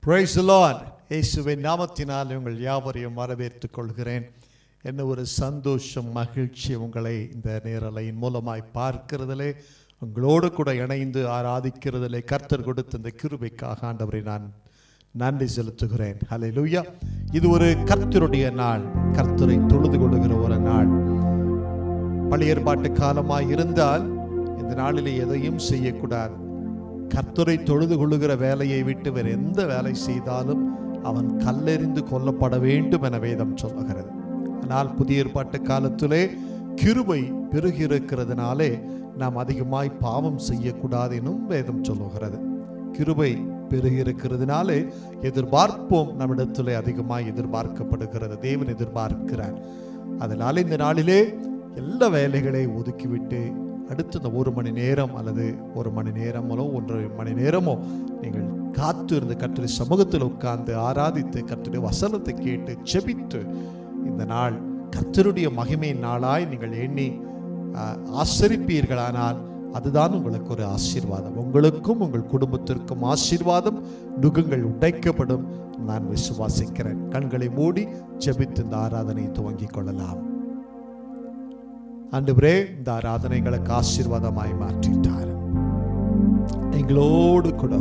Praise the Lord. இயேசுவின் நாமத்தினால் உங்கள் யாவரையும் வரவேற்றுக் கொள்கிறேன். என்ன ஒரு சந்தோஷம், மகிழ்ச்சி உங்களை இந்த நேரலையின் மூலமாய் பார்க்கிறதிலே, உங்களோடு கூட இணைந்து ஆராதிக்கிறதிலே கர்த்தர் கொடுத்த இந்த கிருபைக்காக ஆண்டவரை நான் நன்றி செலுத்துகிறேன். ஹல்லேலூயா. இது ஒரு கர்த்தருடைய நாள், கர்த்தரை தொழுது கொள்ளுகிற ஒரு நாள். பழைய ஏற்பாட்டு காலமாய் இருந்தால் இந்த நாளிலே எதையும் செய்யக்கூடாது. கர்த்தரை தொழுது கொள்ளுகிற வேலையை விட்டு வேறு எந்த வேலை செய்தாலும் அவன் கல்லெறிந்து கொல்லப்பட வேண்டும் என வேதம் சொல்லுகிறது. ஆனால் புதிய ஏற்பாட்டு காலத்திலே கிருபை பெருகியிருக்கிறதுனாலே நாம் அதிகமாய் பாவம் செய்யக்கூடாது எனும் வேதம் சொல்லுகிறது. கிருபை பெருகியிருக்கிறதுனாலே எதிர்பார்ப்போம் நம்மிடத்திலே அதிகமாய் எதிர்பார்க்கப்படுகிறது. தேவன் எதிர்பார்க்கிறார். அதனால இந்த நாளிலே எல்லா வேலைகளை ஒதுக்கிவிட்டு அடுத்த இந்த 1 மணி நேரம் அல்லது 1 மணி நேரமோ 1.5 மணி நேரமோ நீங்கள் காத்து இருந்து கர்த்தருடைய சமூகத்தில் உட்கார்ந்து ஆராதித்து கர்த்தருடைய வசனத்தை கேட்டு செபித்து இந்த நாள் கர்த்தருடைய மகிமையின் நாளாய் நீங்கள் எண்ணி ஆசரிப்பீர்களானால் அதுதான் உங்களுக்கு ஒரு ஆசீர்வாதம். உங்களுக்கும் உங்கள் குடும்பத்திற்கும் ஆசீர்வாதம், நுகங்கள் உடைக்கப்படும். நான் விசுவாசிக்கிறேன். கண்களை மூடி ஜெபித்து இந்த ஆராதனை துவங்கிக் கொள்ளலாம். ஆண்டவரே, இந்த ஆராதனைகளுக்கு ஆசீர்வாதமாய் மாற்றிட்டார். எங்களோடு கூட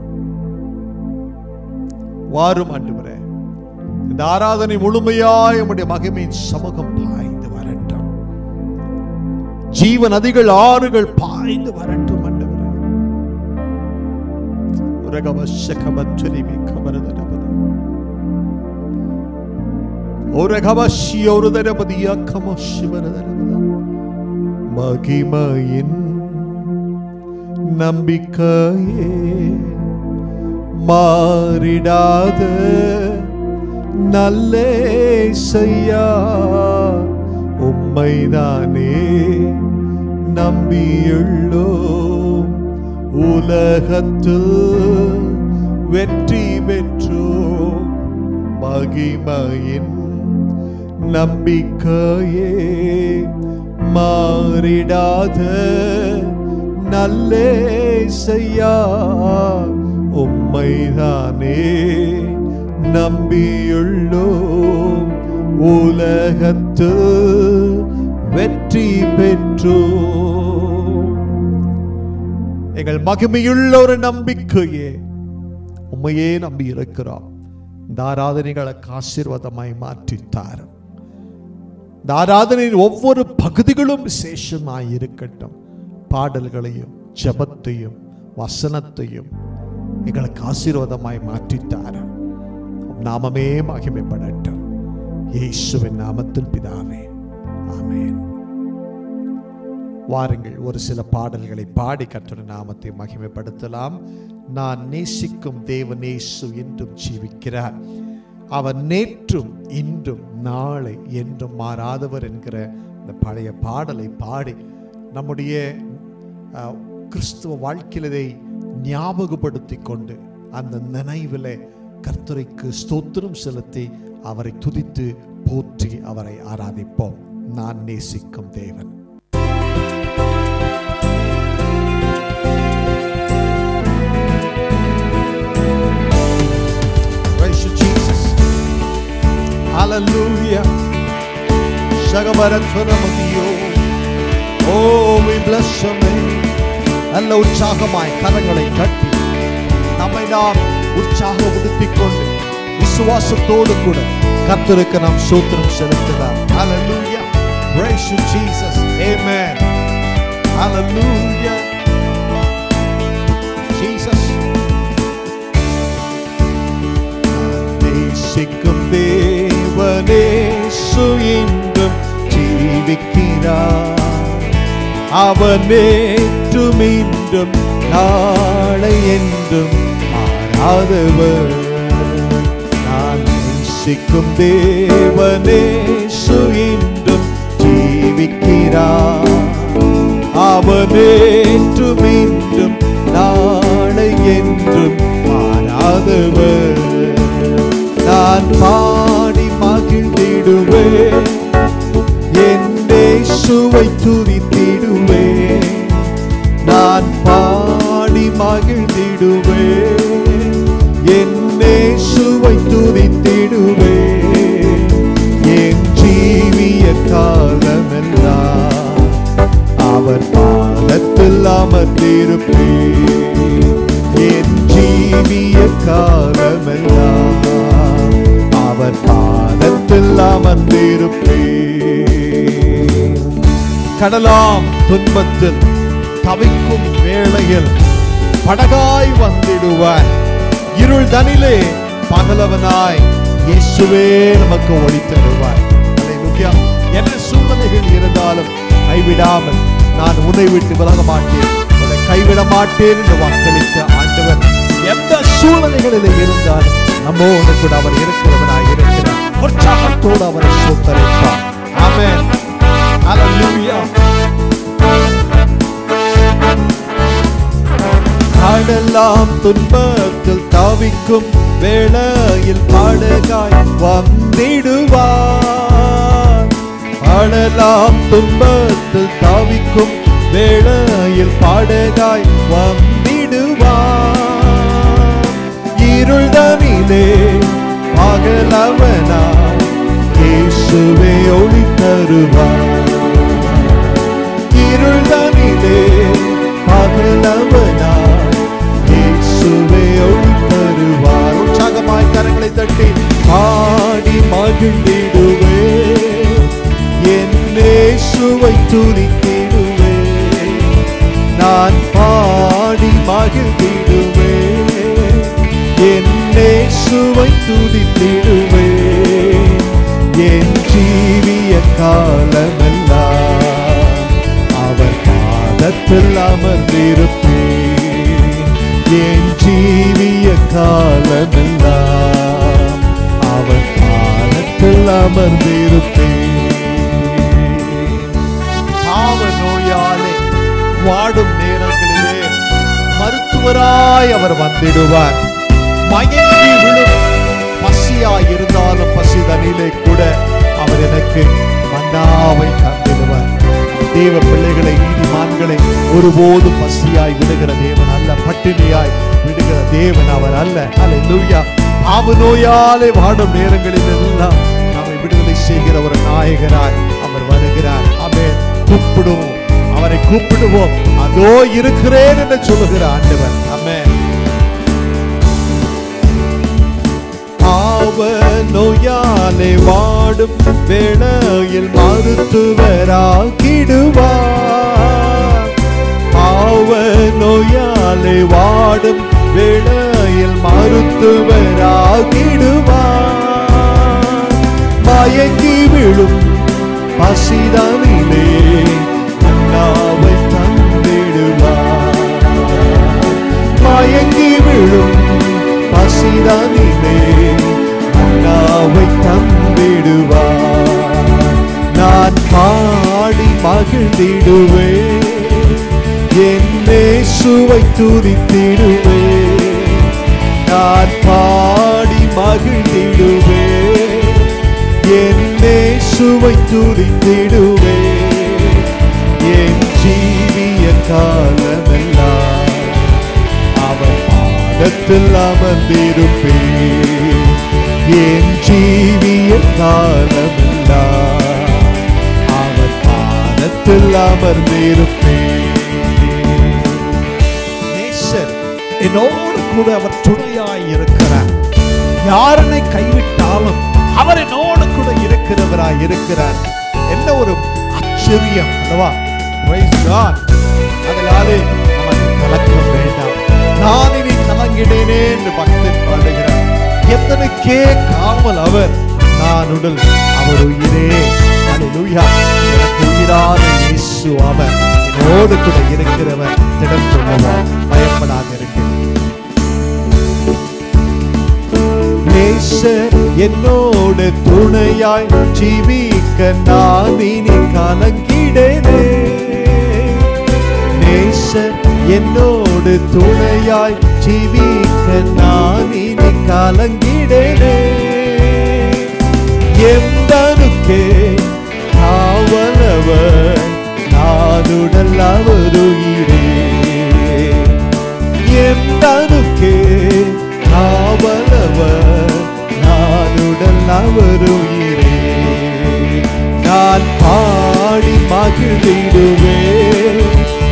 வாரும் ஆண்டவரே. இந்த ஆராதனை முழுமையாய் உம்முடைய மகிமையின் சமூகம் பாய்ந்து வரட்டும். ஜீவ நதிகள், ஆறுகள் பாய்ந்து வரட்டும் ஆண்டவரே. உரகவசகபத்ரிமி கபரதனபத உரகவசி ஒருதரபதிய கமோஷிவரதனபத மகிமையின் நம்பிக்கையே மாறிடாத நல்லேசையா, உம்மைதானே நம்பியுள்ளோம். உலகத்தில் வெற்றி பெற்றோம். மகிமையின் நம்பிக்கையே மாறிடாத நல்லேசையா, உம்மைதானே நம்பியுள்ளோம். உலகத்து வெற்றி பெற்றோம். எங்கள் மகிமையுள்ள ஒரு நம்பிக்கையே, உம்மையே நம்பி இருக்கிறோம். இந்த ஆராதனைகளுக்கு ஆசீர்வாதமாய் மாற்றித்தார். இந்த ஆராதனையின் ஒவ்வொரு பகுதிகளும் விசேஷமாய் இருக்கட்டும். பாடல்களையும் ஜெபத்தையும் வசனத்தையும் எங்களுக்கு ஆசீர்வாதமாய் மாற்றித்தார். நாமமே மகிமைப்படட்டும். இயேசுவின் நாமத்தில் பிதாவே, ஆமென். வாருங்கள், ஒரு சில பாடல்களை பாடி கர்த்தருடைய நாமத்தை மகிமைப்படுத்தலாம். நான் நேசிக்கும் தேவன் இயேசு என்றும் ஜீவிக்கிறார். அவர் நேற்றும் இன்றும் நாளை என்றும் மாறாதவர் என்கிற இந்த பழைய பாடலை பாடி நம்முடைய கிறிஸ்துவ வாழ்க்கையிலே ஞாபகப்படுத்தி கொண்டு அந்த நினைவில் கர்த்தருக்கு ஸ்தோத்திரம் செலுத்தி அவரை துதித்து போற்றி அவரை ஆராதிப்போம். நான் நேசிக்கும் தேவன். Hallelujah. Shagabarathanamadiyo. Oh, we bless your name. நல்ல உற்சாகமாய் கரங்களை தட்டி நம்மை நாம் உற்சாகப்படுத்திக் கொண்டு விசுவாசத்தோடு கூட கர்த்தருக்கு நாம் ஸ்தோத்திரம் செலுத்தலாம். Hallelujah. Praise you Jesus. Amen. Hallelujah. Jesus. நேசிக்கும் தேவனேசு என்றும் ஜீவிக்கிறார். அவர் நேற்றும் இன்றும் நாளை என்றும் மாறாதவர். நான் நேசிக்கும் தேவனேசு என்றும் ஜீவிக்கிறார். அவர் நேற்றும் இன்றும் நாளை என்றும் மாறாதவர். நான் பாடி மகிழ்ந்திடுவேன், என் இயேசுவை துதித்திடுவேன். நான் பாடி மகிழ்ந்திடுவேன், என் பாதத்தில் அமர்ந்திருப்பேன். என் ஜீவிய காலமெல்லாம் அவர் பாதத்தில் அமர்ந்திருப்பேன். கடலாம் துன்பத்தில் தவிக்கும் வேளையில் படகாய் வந்திடுவார். இருள் தனிலே பகலவனாய் இயேசுவே நமக்கு ஒளி தருவார். என்ன சூழ்நிலைகள் இருந்தாலும் கைவிடாமல் நான் உன்னை விட்டு விலக மாட்டேன், உன்னை கைவிட மாட்டேன் என்று வாக்களித்த ஆண்டவர் எந்த சூழ்நிலைகளில் இருந்தாலும் நம்மோடு கூட அவர் இருக்கிறவனாய் இருக்கிறார். உற்சாகத்தோடு அவரை ஸ்தோத்திரிப்பார். ஆமென். ஹல்லேலூயா. கடலாம் துன்பத்தில் தவிக்கும் வேளையில் படகாய் வந்திடுவார். கடலாம் துன்பத்தில் தவிக்கும் வேளையில் படகாய் வந்திடுவார். இருள் தனிலே பகலவனாய் இயேசுவே ஒளி தருவார். இருள் தனிலே பகலவனாய் இயேசுவே ஒளி தருவார். உற்சாகமாய் கரங்களை தட்டி பாடி மகிழ்ந்திடுவே, என் இயேசுவை துதித்திடுவே. நான் பாடி மகிழ்ந்திடுவே, என் இயேசுவை துதித்திடுவே. என் ஜீவிய காலமெல்லாம் அவர் பாதத்தில் அமர்ந்திருப்பேன். என் ஜீவிய காலமெல்லாம் அவர் பாதத்தில் அமர்ந்திருப்பேன். பாவ நோயாலே வாடும் நேரங்களிலே மருத்துவராய் அவர் வந்திடுவார். மயங்கி விழும் பசியாய் இருந்தாலும் பசி தனிலே கூட அவர் எனக்கு மன்னாவை தந்திடுவார். தேவ பிள்ளைகளை, நீதிமான்களை ஒருபோதும் பசியாய் விடுகிற தேவன் அல்ல, பட்டினியாய் விடுகிற தேவன் அவர் அல்ல. ஹல்லேலூயா. பாவ நோயாலே வாடும் நேரங்களில் எல்லாம் நம்மை விடுதலை செய்கிற ஒரு நாயகராய் அவர் வருகிறார். ஆமென். கூப்பிடுவோம், அவரை கூப்பிடுவோம். அதோ இருக்கிறேன் என்று சொல்லுகிற ஆண்டவர். ஆமென். பாவ நோயாலே வாடும் வேளையில் மருத்துவராகிடுவார். பாவ நோயாலே வாடும் வேளையில் மருத்துவராகிடுவார். மயங்கி விழும் பசிதனிலே மன்னாவை தந்திடுவார். மயங்கி விழும் பசிதனிலே மன்னாவை தந்திடுவார். நான் பாடி மகிழ்ந்திடுவே, என் இயேசுவை துதித்திடுவே. நான் பாடி மகிழ்ந்திடுவே, என் இயேசுவை துதித்திடுவே. என் ஜீவிய காலமெல்லாம் அவர் பாதத்தில் அமர்ந்திருப்பேன். என் ஜீவிய காலமெல்லாம் அவர் பாதத்தில் அமர்ந்திருப்பேன். நேசர் என்னோடு கூட அவர் துணையாய் இருக்கிறார். யாரனை கைவிட்டாலும் அவர் என்னோடு கூட இருக்கிறவராய் இருக்கிறார். என்ன ஒரு ஆச்சரியம் அல்லவா? Praise God. அதனாலே நமக்கு கலக்கம் வேண்டாம். நான் இனி கலங்கிடேனே என்று பக்தன் பாடுகிறார். எத்தனை கேட்காமல் அவர் நான் உடல் அவர் உயிரே. ஹல்லேலூயா. எனக்கு உயிரான இயேசு அவர் என்னோடு கூட இருக்கிறவர். திடம் கொள்ளுவார், பயப்படாத இருக்கிறேன். நேசர் என்னோடு துணையாய் ஜீவிக்க நான் இனி கலங்கிடேனே. நேசர் என்னோடு துணையாய் ஜீவிக்க நான் இனி கலங்கிடேனே. எந்தனுக்கே காவலவர் நானுடல் அவர் உயிரே. எந்தனுக்கே காவலவர் நானுடல் அவர் உயிரே. நான் பாடி மகிழ்ந்திடுவே,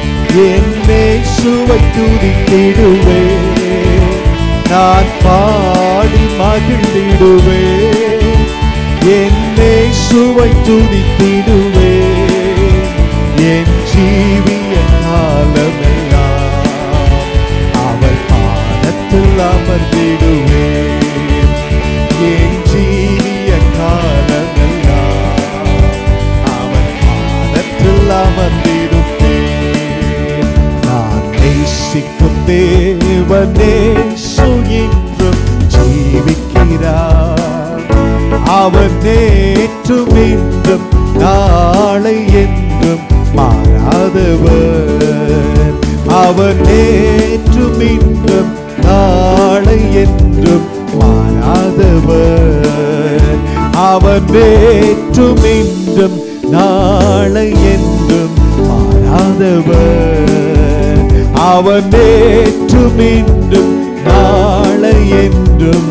இயேசுவை துதித்திடுவேன், நான் பாடி மகிழ்ந்திடுவேன். என் இயேசுவை துதித்திடுவேன், என் ஜீவிய காலமெல்லாம் அவர் பாதத்தில் அமர்ந்திடுவேன். என் ஜீவிய காலமெல்லாம் அவர் பாதத்தில் அமர்ந்திடுவேன். நான் நேசிக்கும் தேவன் இயேசு என்றும் ஜீவிக்கிறார். அவர் நேற்றும் இன்றும் நாளை என்றும் மாறாதவர். அவர் நேற்றும் இன்றும் நாளை என்றும் மாறாதவர். அவர் நேற்றும் இன்றும் நாளை என்றும் மாறாதவர். அவர் நேற்றும் இன்றும் நாளை என்றும்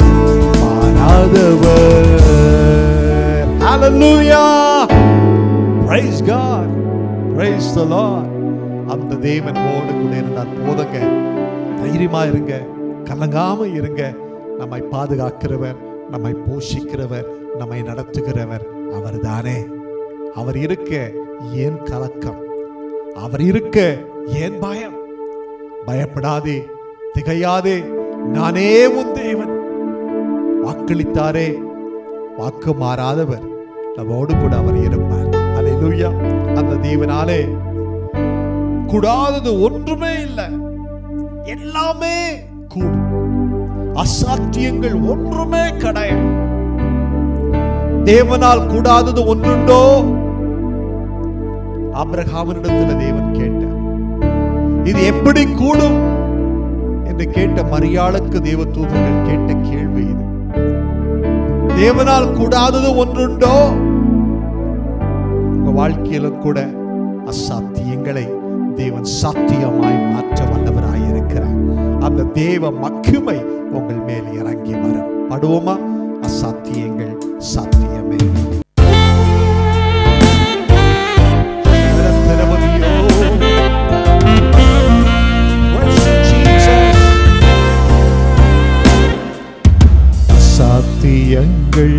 மாறாதவர். Hallelujah! Praise God! Praise the Lord! அந்த தேவன் ஓடு கூட இருந்தால் போதுங்க. தைரியமா இருங்க, கலங்காம இருங்க. நம்மை பாதுகாக்கிறவர், நம்மை போஷிக்கிறவர், நம்மை நடத்துகிறவர் அவர் தானே. அவர் இருக்க ஏன் கலக்கம்? அவர் இருக்க ஏன் பயம்? பயப்படாதே, திகையாதே, நானே உன் தேவன். வாக்களித்தாரே, வாக்கு மாறாதவர், நம்மோடு கூட அவர் இருப்பார். அல்லேலூயா! அந்த தேவனாலே கூடாதது ஒன்றுமே இல்லை, எல்லாமே கூடும். அசாத்தியங்கள் ஒன்றுமே கிடையாது. தேவனால் கூடாதது ஒன்றுண்டோ? ஆபிரகாமினிடத்தில் தேவன் கேட்டார், இது எப்படி கூடும் என்று கேட்ட மரியாளுக்கு தேவதூதர்கள் கேட்ட கேள்வி இது. தேவனால் கூடாதது ஒன்றுண்டோ? உங்க வாழ்க்கையிலும் கூட அசாத்தியங்களை தேவன் சாத்தியமாய் மாற்ற வல்லவராய் இருக்கிறார். அந்த தேவ மகிமை உங்கள் மேல் இறங்கி வரும். படுவோமா? அசாத்தியங்கள் சாத்தியமே. சாத்தியங்கள்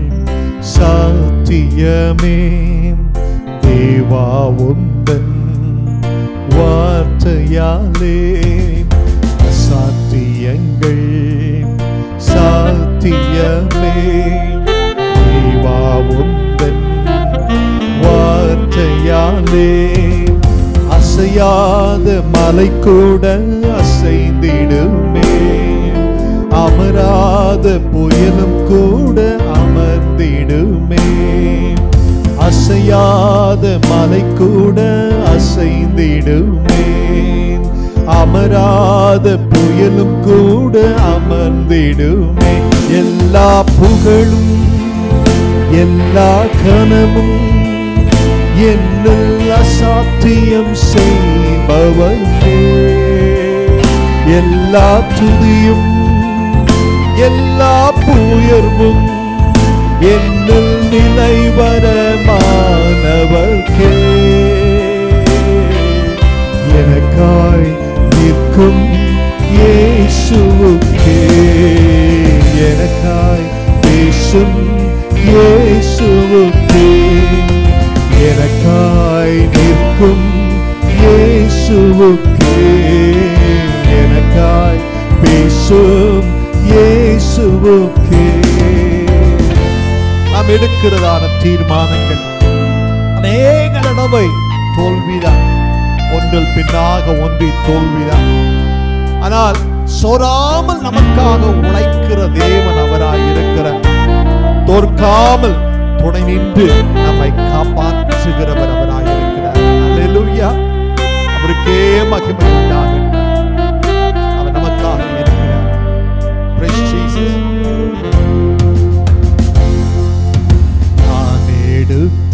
சாத்தியமே, தேவா உந்தன் வார்த்தையாலே. சாத்தியங்கள் சாத்தியமே, தேவா உந்தன் வார்த்தையாலே. அசையாத மலை கூட அசைந்திடுமே, அமராத புயலும் கூட அமர்ந்திடுமே. அசையாத மலை கூட அசைந்திடுமே, அமராத புயலும் கூட அமர்ந்திடுமே. எல்லா புகழும் எல்லா கனமும் என்னில் அசாத்தியம் செய்பவரே. எல்லா துதியும் எல்லா புயர்வும் என்னில் நிலைவரமானவர்க்கே. எனக்காய் நிற்கும் இயேசுவுக்கே, எனக்காய் பேசும் இயேசுவுக்கே, எனக்காய் நிற்கும் இயேசுவுக்கே, எனக்காய் பேசும் இயேசுவுக்கே. நாம் எடுக்கிறதான தீர்மானங்கள் அநேக தடவை தோல்விதான், ஒன்றில் பின்னாக ஒன்றி தோல்விதான். ஆனால் சோராமல் நமக்காக உழைக்கிற தேவன் அவராய் இருக்கிறார். தோற்காமல் துணை நின்று நம்மை காப்பாற்றுகிறவர் அவராய் இருக்கிறார். அல்லேலூயா! அவருக்கே மகிமை உண்டாகட்டும். அவர் நமக்காக இருக்கிறார். Praise Jesus. நான் எடுத்த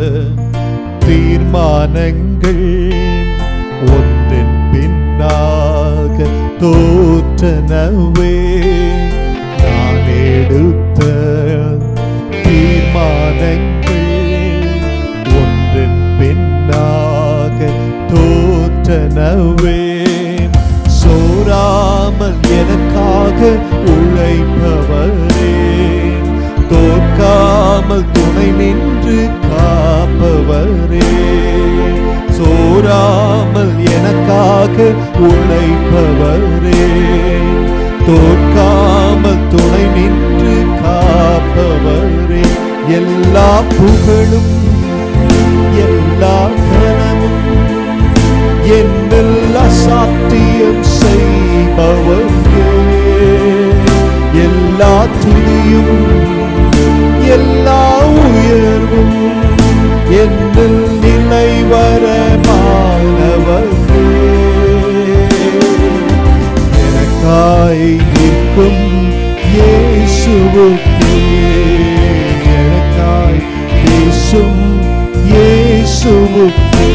தீர்மானங்கள் ஒன்றின் பின்னாக தோற்றனவே. நான் எடுத்த தீர்மானங்கள் ஒன்றின் பின்னாக தோற்றனவே. எனக்காக உழைப்பவரே, தோற்காமல் துணை நின்று காப்பவரே, சோராமல் எனக்காக உழைப்பவரே, தோற்காமல் துணை நின்று காப்பவரே, எல்லா புகழும் எல்லா கனமும் என்னில் அசாத்தியம் செய்பவரே, எல்லா துதியும் எல்லா உயர்வும் என்னில் நிலைவரமானவரே, எனக்காய் நிற்கும் இயேசுவுக்கே, எனக்காய் பேசும் இயேசுவுக்கே,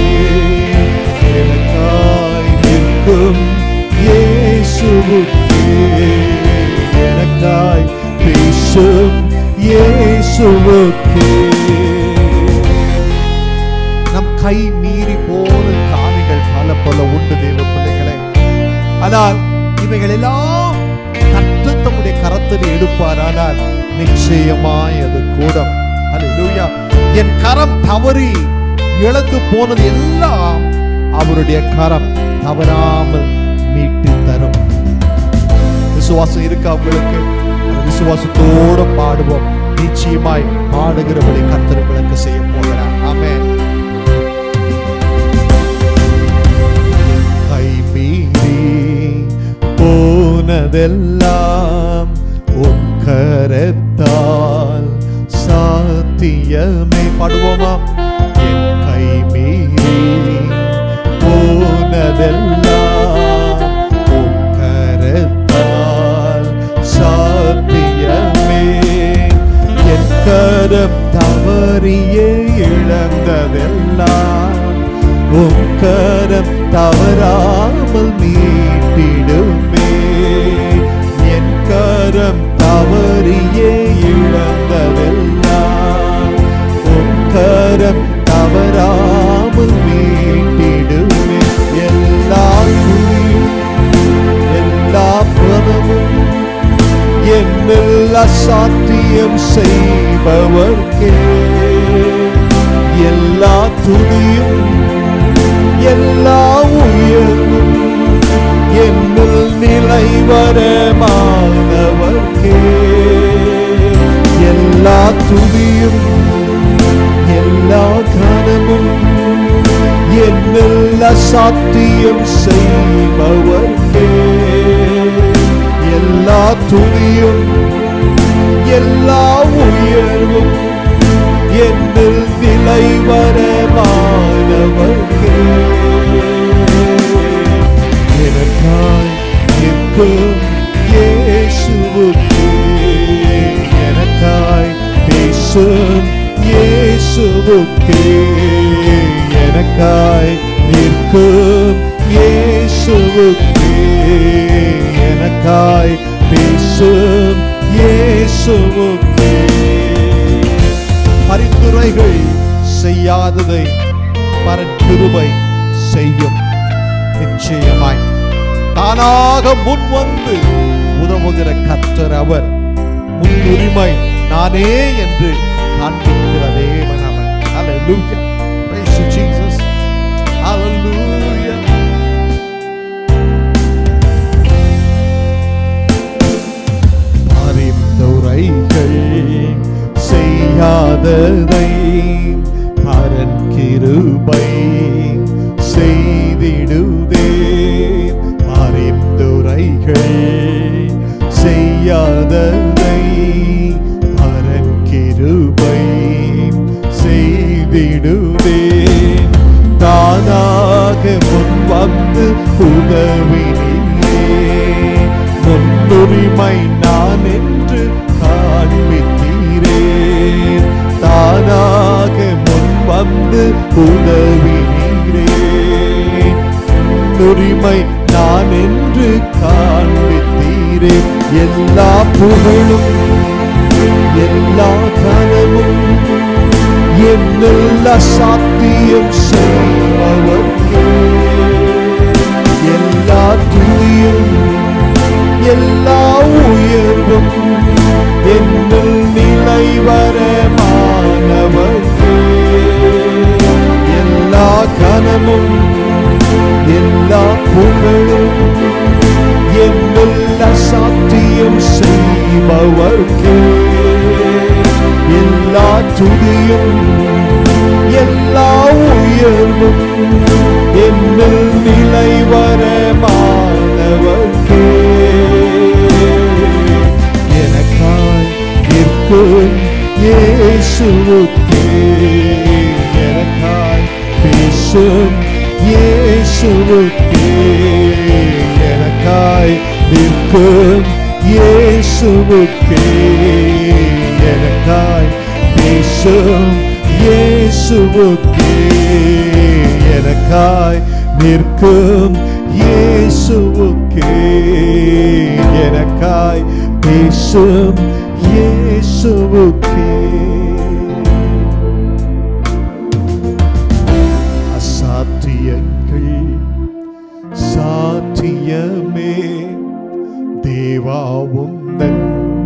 எனக்காய் நிற்கும் இயேசுவுக்கே, எனக்காய் பேசும் இயேசுவுக்கே. நம் கை மீறி போன காரியங்கள் பல பல உண்டு தேவ பிள்ளைகளே. ஆனால் இவைகள் எல்லாம் கர்த்தர் தம்முடைய கரத்தில் எடுப்பாரானால் நிச்சயமாய் அது கூடும். அல்லேலூயா. என் கரம் தவறி இழந்து போனது எல்லாம் அவருடைய கரம் தவறாமல் மீட்டு தரும். விசுவாசம் இருக்கா உங்களுக்கு? விசுவாசத்தோடு பாடுவோம். நிச்சயமாய் பாடுகிறபடி கர்த்தர் உங்களுக்கு செய்ய போகிறார். ஆமென். கை மீறி போனதெல்லாம் உம் கரத்தால் சாத்தியமே. பாடுவோமா? என் கை மீறி போனதெல்லாம் உம் கரத்தால் சாத்தியமே, என் கரம் தவறியே இழந்ததெல்லாம் உம் கரம் தவறாமல் மீட்டிடுமே, என் கரம் தவறியே இழந்ததெல்லாம் உம் கரம் தவறாமல் மீட்டிடுமே, எல்லா துதியும் எல்லா பதமும் என்னில் அசாத்தியம் செய்பவர்க்கே, எல்லா துதியும் எல்லா உயர்வும் என்னில் நிலைவரமானவர்க்கே, எல்லா துதியும் எல்லா கனமும் என்னில் அசாத்தியம் செய்பவர்க்கே, எல்லா துதியும் எல்லா உயர்வும் என்னில் நிலைவரமானவர்க்கே, எனக்காய் நிற்கும் இயேசுவுக்கே, எனக்காய் பேசும் இயேசுவுக்கே, எனக்காய் நிற்கும் இயேசுவுக்கே, எனக்காய் பேசும் இயேசுவுக்கே. பரிந்துரைகள் செய்யாததை பரக்கிருபை செய்யும். நிச்சயமாய் தானாக முன் வந்து உதவுகிற கர்த்தர் அவர். முன்னுரிமை நானே என்று காண்பிக்கிற தேவன் அவர். Hallelujah. Praise you, Jesus. Hallelujah. பரிந்துரைகள் செய்யாததை பரன் கிருபை செய்திடுதே, பரிந்துரைகள் செய்யாததை பரன் கிருபை செய்திடுதே, தானாக முன் வந்து உதவினீரே, முன்னுரிமை நான் என்று காண்பித்தீரே, தானாக முன் வந்து உதவினீரே, முன்னுரிமை நான் என்று காண்பித்தீரே, எல்லா புகழும் எல்லா கனமும் என்னில் அசாத்தியம் செய்பவர்க்கே, எல்லா துதியும் எல்லா எல்லா புகழும் என்னுள்ள சாத்தியம் செய்பவர்க்கே, எல்லா துதியும் எல்லா உயர்வும் என்னில் நிலைவரமானவர்க்கே. எனக்காய் நிற்கும் இயேசுவுக்கே, எனக்காய் பேசும் இயேசுவுக்கே, எனக்காய் நிற்கும் இயேசுவுக்கே, எனக்காய் பேசும் இயேசுவுக்கே, எனக்காய் நிற்கும் இயேசுவுக்கே, எனக்காய் பேசும் இயேசுவுக்கே. அசாத்தியங்கள் சாத்தியமே தேவா உந்தன்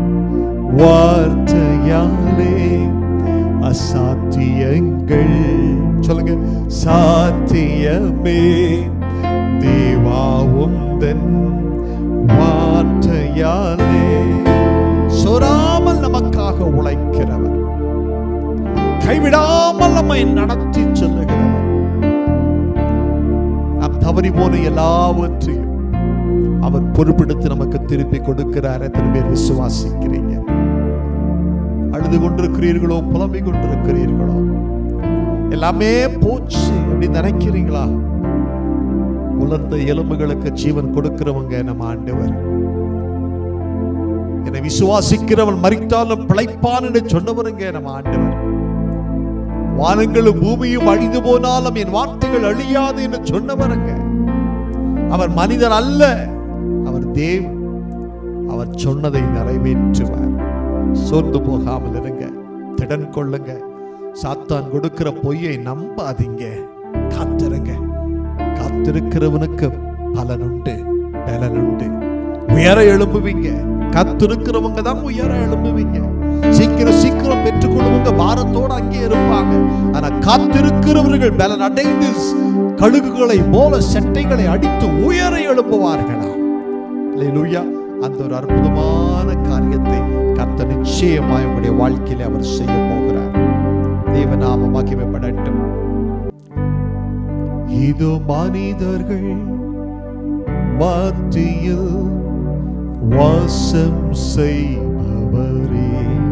வார்த்தையாலே, அசாத்தியங்கள் சொல்லுங்க சாத்தியமே தேவா உந்தன் வார்த்தையாலே. சொராமல் நமக்காக உழைக்கிறவர், கைவிடாமல் நம்மை நடத்தி செல்லுகிறவர், நாம் தவறி போன எல்லாவற்றையும் அவர் பொறுப்பெடுத்து நமக்கு திருப்பி கொடுக்கிறார். எத்தனை பேர் விசுவாசிக்கிறீங்க? அழுது கொண்டிருக்கிறீர்களோ, புலம்பிக் கொண்டிருக்கிறீர்களோ, எல்லாமே போச்சு அப்படி நினைக்கிறீங்களா? உலர்ந்த எலும்புகளுக்கு ஜீவன் கொடுக்கிறவங்க நம்ம ஆண்டவர். என்னை விசுவாசிக்கிறவன் மரித்தாலும் பிழைப்பான் என்று சொன்னவருங்க நம்ம ஆண்டவர். வானங்களும் பூமியும் அழிந்து போனாலும் என் வார்த்தைகள் அழியாது என்று சொன்னவருங்க. அவர் மனிதர் அல்ல, அவர் தேவன். அவர் சொன்னதை நிறைவேற்றுவார். சோர்ந்து போகாமல் இருங்க, திடன் கொள்ளுங்க. சாத்தான் கொடுக்கிற பொய்யை நம்பாதீங்க, காத்திருங்க. காத்திருக்கிறவனுக்கு பலனுண்டு, பலனுண்டு. உயர எழும்புவீங்க. காத்திருக்கிறவங்க தான் உயர எழும்புவீங்க. சீக்கிரம் சீக்கிரம் பெற்றுக்கொள்ளுவங்க பாரத்தோடு அங்கே இருப்பாங்க. ஆனா காத்திருக்கிறவர்கள் பலன் அடைந்து கழுகுகளை போல செட்டைகளை அடித்து உயர எழும்புவார்களா. அல்லேலூயா. அந்த ஒரு அற்புதமான காரியத்தை கர்த்தர் நிச்சயமாய் உங்களுடைய வாழ்க்கையில அவர் செய்ய போகிறார். தேவநாமம் மகிமைப்படட்டும். இதோ மனிதர்கள் மத்தியில் வாசம் செய்பவரே,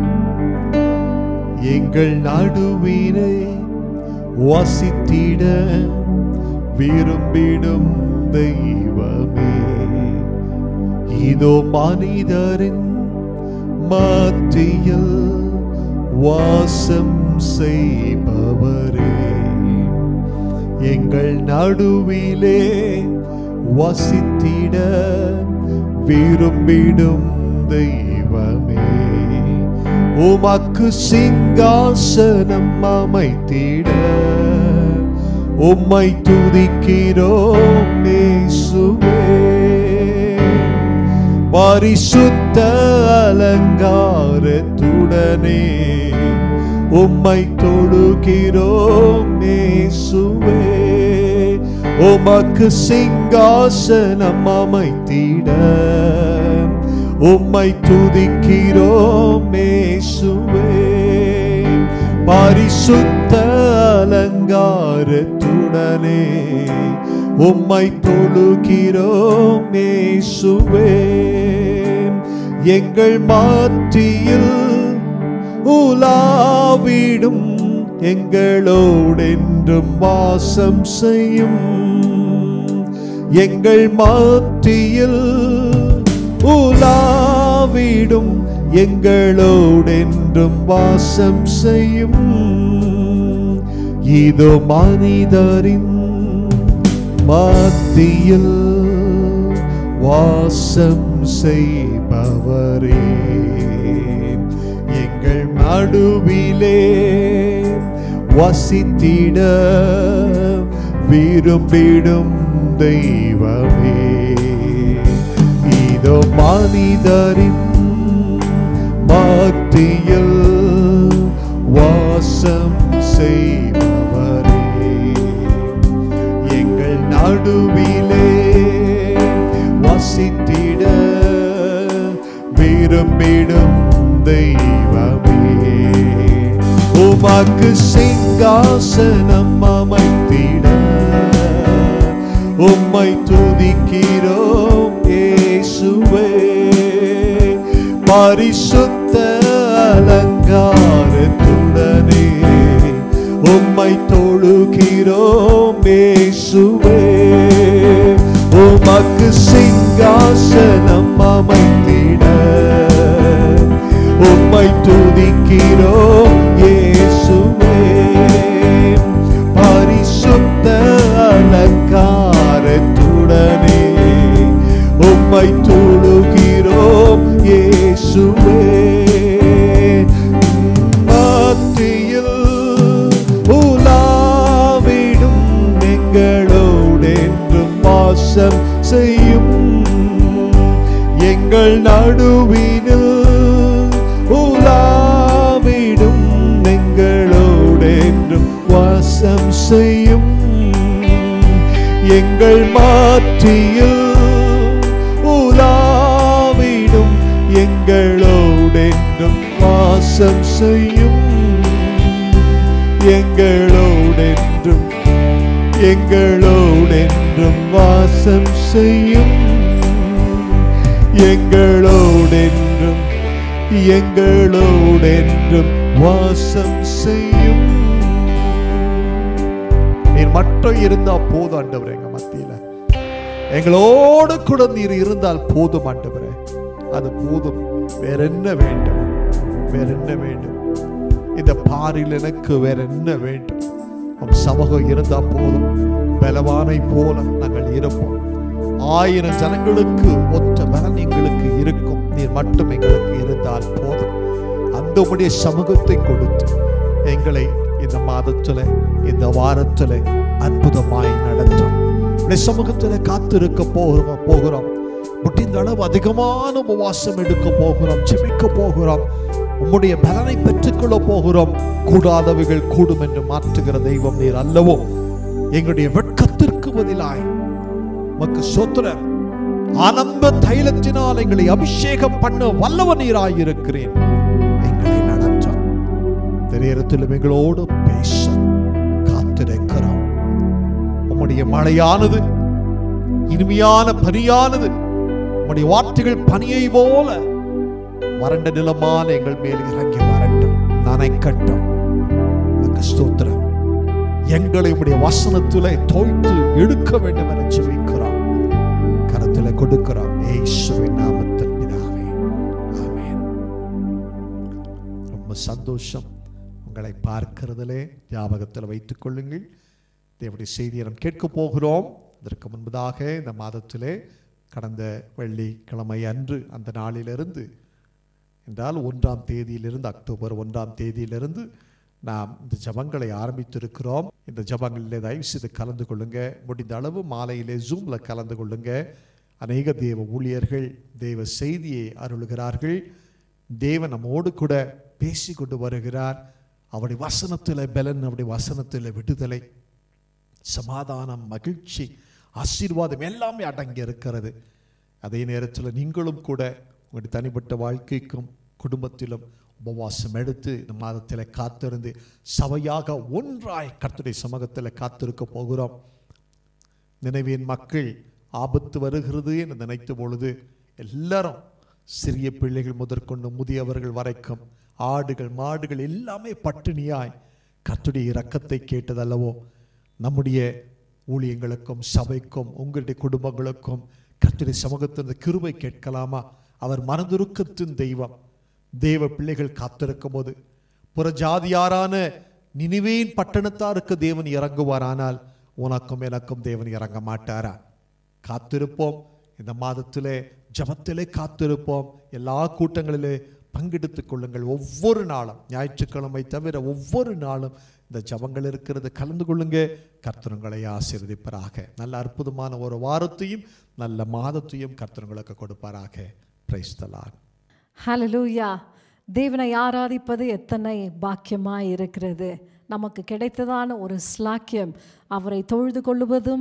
எங்கள் நடுவினை வசித்திட விரும்பிடும் தெய்வமே. இதோ மனிதரின் மத்தியில் வாசம் செய்பவரே, எங்கள் நடுவிலே வசித்திட விரும்பிடும் தெய்வமே. உமக்கு சிங்காசனம் அமைத்திட உம்மை துதிக்கிறோம் இயேசுவே. பரிசுத்த அலங்காரத்துடனே உம்மை தொழுகிறோம் இயேசுவே. உமக்கு சிங்காசனம் அமைத்திட உம்மை துதிக்கிறோம் இயேசுவே. பரிசுத்த அலங்காரத்துடனே உம்மை தொழுகிறோம் இயேசுவே. எங்கள் மத்தியில் உலாவிடும் எங்களோடென்றும் வாசம் செய்யும். எங்கள் மத்தியில் உலாவிடும் எங்களோடென்றும் வாசம் செய்யும். இதோ மனிதரின் மத்தியில் வாசம் செய்பவரே, எங்கள் நடுவிலே வசித்திட விரும்பிடும் தெய்வமே. இதோ மனிதரின் மத்தியில் வாசம் செய்பவரே, எங்கள் நடுவிலே வசித்திட விரும்பிடும் தெய்வமே, உமக்கு சிங்காசனம் அமைத்திட உம்மை துதிக்கிறோம் இயேசுவே. பரிசுத்த அலங்காரத்துடனே உம்மை தொழுகிறோம் இயேசுவே. உமக்கு சிங்காசனம் அமைத்திட உம்மை துதிக்கிறோம் இயேசுவே. பரிசுத்த அலங்காரத்துடனே உம்மை தொழுகிறோம் இயேசுவே. மத்தியில் உலாவிடும் எங்களோடென்றும் வாசம் செய்யும், எங்கள் நடுவினில் உலாவிடும் எங்களோடென்றும் வாசம் செய்யும், எங்கள் மத்தியில் உலாவிடும் எங்களோடென்றும் வாசம் செய்யும், எங்களோடென்றும் எங்களோடென்றும் வாசம் செய்யும், எங்களோடென்றும் எங்களோடென்றும் வாசம் செய்யும். நீர் மட்டும் இருந்தா போதும் ஆண்டவரே, எங்க மத்தியில எங்களோடு கூட நீர் இருந்தால் போதும் ஆண்டவரே, அது போதும். வேற என்ன வேண்டும்? வேற என்ன வேண்டும்? இந்த பாரில் எனக்கு வேற என்ன வேண்டும்? உம் சமூகம் இருந்தா போதும். பலவானை போல நாங்கள் இருப்போம். 1000 ஜனங்களுக்கு ஒத்த பலன் எங்களுக்கு இருக்கும். நீர் மட்டும் எங்களுக்கு இருந்தால் போதும். அந்த உம்முடைய சமூகத்தை கொடுத்து எங்களை இந்த மாதத்துல இந்த வாரத்துல அற்புதமாய் நடத்தும். உடைய சமூகத்துல காத்திருக்க போகிறோம். முடிந்த அளவு அதிகமான உபவாசம் எடுக்க போகிறோம், ஜெபிக்க போகிறோம், உம்முடைய பலனை பெற்றுக்கொள்ள போகிறோம். கூடாதவைகள் கூடும் என்று மாற்றுகிற தெய்வம் நீர் அல்லவோ. எங்களுடைய வெட்கத்திற்கு பதிலாய் உமக்கு ஸ்தோத்திரம். ஆனந்த தைலத்தினால் எங்களை அபிஷேகம் பண்ண வல்லவ நீராயிருக்கிறேன். எங்களை நடத்தும். நேரத்திலும் எங்களோடு பேச காத்திருக்கிறோம். உம்முடைய மழையானது இனிமையான பனியானது, உம்முடைய வார்த்தைகள் பனியை போல வறண்ட நிலமான எங்கள் மேல் இறங்கி வரட்டும், நனைக்கட்டும். உமக்கு ஸ்தோத்திரம். எங்களை உம்முடைய வசனத்திலே தோய்த்து எடுக்க வேண்டும் என ஜெபிக்கிறோம், கரத்திலே கொடுக்கிறோம். இயேசுவின் நாமத்தில் பிதாவே, ஆமென். ரொம்ப சந்தோஷம் உங்களை பார்க்கிறதிலே. ஞாபகத்தில் வைத்துக் கொள்ளுங்கள். தேவனுடைய செய்தியை நாம் கேட்க போகிறோம். அதற்கு முன்பதாக இந்த மாதத்திலே கடந்த வெள்ளிக்கிழமை அன்று, அந்த நாளிலிருந்து என்றால் 1ஆம் தேதியிலிருந்து, அக்டோபர் 1ஆம் தேதியிலிருந்து நாம் இந்த ஜபங்களை ஆரம்பித்திருக்கிறோம். இந்த ஜபங்களிலே தயவு செய்து கலந்து கொள்ளுங்க. முடிந்த அளவு மாலையிலே ஜூமில் கலந்து கொள்ளுங்க. அநேக தேவ ஊழியர்கள் தேவ செய்தியை அருளுகிறார்கள். தேவன் நம்மோடு கூட பேசி கொண்டு வருகிறார். அவருடைய வசனத்தில் பலன், அவருடைய வசனத்தில் விடுதலை, சமாதானம், மகிழ்ச்சி, ஆசீர்வாதம் எல்லாமே அடங்கி இருக்கிறது. அதே நேரத்தில் நீங்களும் கூட உங்களுடைய தனிப்பட்ட வாழ்க்கைக்கும் குடும்பத்திலும் உபவாசம் எடுத்து இந்த மாதத்தில் காத்திருந்து சபையாக ஒன்றாய் கர்த்தருடைய சமூகத்தில் காத்திருக்க போகிறோம். நினைவின் மக்கள் ஆபத்து வருகிறது என்று நினைத்த பொழுது எல்லாரும், சிறிய பிள்ளைகள் முதற்கொண்டு முதியவர்கள் வரைக்கும், ஆடுகள் மாடுகள் எல்லாமே பட்டினியாய் கர்த்தருடைய இரக்கத்தை கேட்டதல்லவோ. நம்முடைய ஊழியங்களுக்கும் சபைக்கும் உங்களுடைய குடும்பங்களுக்கும் கர்த்தருடைய சமூகத்தின் கிருபை கேட்கலாமா? அவர் மனதுருக்கத்தின் தெய்வம். தேவ பிள்ளைகள் காத்திருக்கும் போது புறஜாதியாரான நினிவேயின் பட்டணத்தாருக்கு தேவன் இறங்குவாரானால் உனக்கும் எனக்கும் தேவன் இறங்க மாட்டாரா? காத்திருப்போம். இந்த மாதத்திலே ஜபத்திலே காத்திருப்போம். எல்லா கூட்டங்களிலே பங்கெடுத்துக் கொள்ளுங்கள். ஒவ்வொரு நாளும், ஞாயிற்றுக்கிழமை தவிர ஒவ்வொரு நாளும் இந்த ஜபங்கள் இருக்கிறது. கலந்து கொள்ளுங்க. கர்த்தர் உங்களை ஆசீர்வதிப்பாராக. நல்ல அற்புதமான ஒரு வாரத்தையும் நல்ல மாதத்தையும் கர்த்தர் உங்களுக்கு கொடுப்பாராக. Praise the Lord. ஹல்லேலூயா. தேவனை ஆராதிப்பது எத்தனை பாக்கியமாய் இருக்கிறது. நமக்கு கிடைத்ததான ஒரு ஸ்லாக்கியம். அவரை தொழுது கொள்வதும்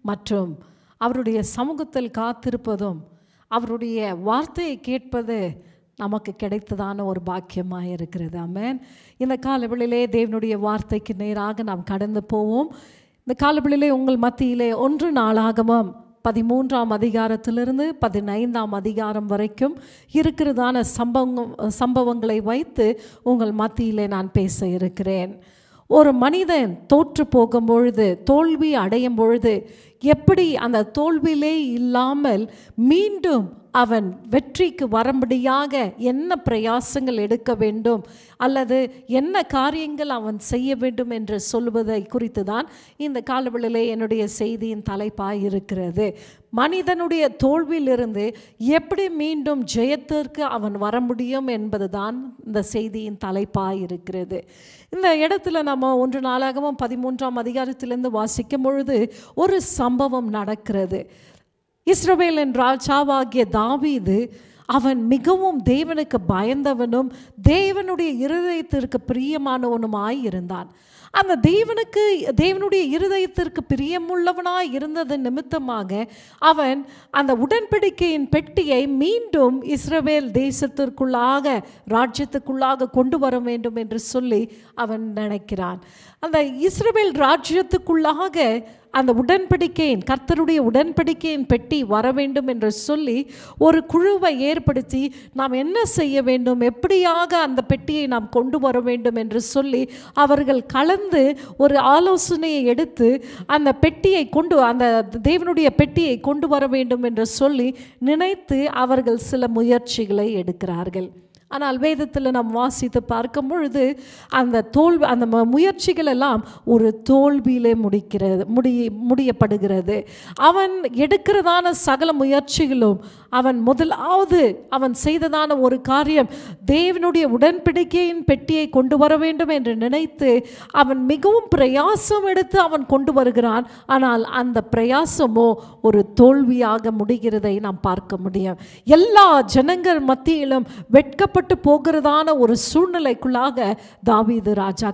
மற்றும் அவருடைய சமூகத்தில் காத்திருப்பதும் அவருடைய வார்த்தையை கேட்பது நமக்கு கிடைத்ததான ஒரு பாக்கியமாக இருக்கிறது. ஆமென். இந்த காலவெளியிலே தேவனுடைய வார்த்தைக்கு நேராக நாம் கடந்து போவோம். இந்த காலவெளியிலே உங்கள் மத்தியிலே 1 நாளாகமம் 13ஆம் அதிகாரத்திலிருந்து 15ஆம் அதிகாரம் வரைக்கும் இருக்கிறதான சம்பவங்களை வைத்து உங்கள் மத்தியிலே நான் பேச இருக்கிறேன். ஒரு மனிதன் தோற்று போகும் பொழுது, தோல்வி அடையும் பொழுது, எப்படி அந்த தோல்வியிலே இல்லாமல் மீண்டும் அவன் வெற்றிக்கு வரும்படியாக என்ன பிரயாசங்கள் எடுக்க வேண்டும் அல்லது என்ன காரியங்கள் அவன் செய்ய வேண்டும் என்று சொல்வதை குறித்து தான் இந்த காலவெளியிலே என்னுடைய செய்தியின் தலைப்பாய் இருக்கிறது. மனிதனுடைய தோல்வியிலிருந்து எப்படி மீண்டும் ஜெயத்திற்கு அவன் வர முடியும் என்பது தான் இந்த செய்தியின் தலைப்பாய் இருக்கிறது. இந்த இடத்துல நம்ம 1 நாளாகமம் 13ஆம் அதிகாரத்திலிருந்து வாசிக்கும் பொழுது ஒரு சம்பவம் நடக்கிறது. இஸ்ரவேலின் ராஜாவாகிய தாவீது அவன் மிகவும் தேவனுக்கு பயந்தவனும் தேவனுடைய இருதயத்திற்கு பிரியமானவனுமாய் இருந்தான். அந்த தேவனுடைய இருதயத்திற்கு பிரியமுள்ளவனாய் இருந்தது நிமித்தமாக அவன் அந்த உடன்படிக்கையின் பெட்டியை மீண்டும் இஸ்ரவேல் தேசத்திற்குள்ளாக ராஜ்யத்துக்குள்ளாக கொண்டு வர வேண்டும் என்று சொல்லி அவன் நினைக்கிறான். அந்த இஸ்ரவேல் ராஜ்யத்துக்குள்ளாக அந்த உடன்படிக்கையின் கர்த்தருடைய உடன்படிக்கையின் பெட்டி வர வேண்டும் என்று சொல்லி ஒரு குழுவை ஏற்படுத்தி நாம் என்ன செய்ய வேண்டும், எப்படியாக அந்த பெட்டியை நாம் கொண்டு வர வேண்டும் என்று சொல்லி அவர்கள் கலந்து ஒரு ஆலோசனையை எடுத்து அந்த பெட்டியை அந்த தேவனுடைய பெட்டியை கொண்டு வர வேண்டும் என்று சொல்லி நினைத்து அவர்கள் சில முயற்சிகளை எடுக்கிறார்கள். ஆனால் வேதத்தில் நாம் வாசித்து பார்க்கும் பொழுது அந்த முயற்சிகள் எல்லாம் ஒரு தோல்வியிலே முடியப்படுகிறது. அவன் எடுக்கிறதான சகல முயற்சிகளும் முதலாவது அவன் செய்ததான ஒரு காரியம், தேவனுடைய உடன்படிக்கையின் பெட்டியை கொண்டு வர வேண்டும் என்று நினைத்து அவன் மிகவும் பிரயாசம் எடுத்து அவன் கொண்டு வருகிறான். ஆனால் அந்த பிரயாசமோ ஒரு தோல்வியாக முடிகிறதை நாம் பார்க்க முடியும். எல்லா ஜனங்கள் மத்தியிலும் வெட்கப்பட்டு போகிறதான ஒரு சூழ்நிலைக்குள்ளாக தாவீது ராஜா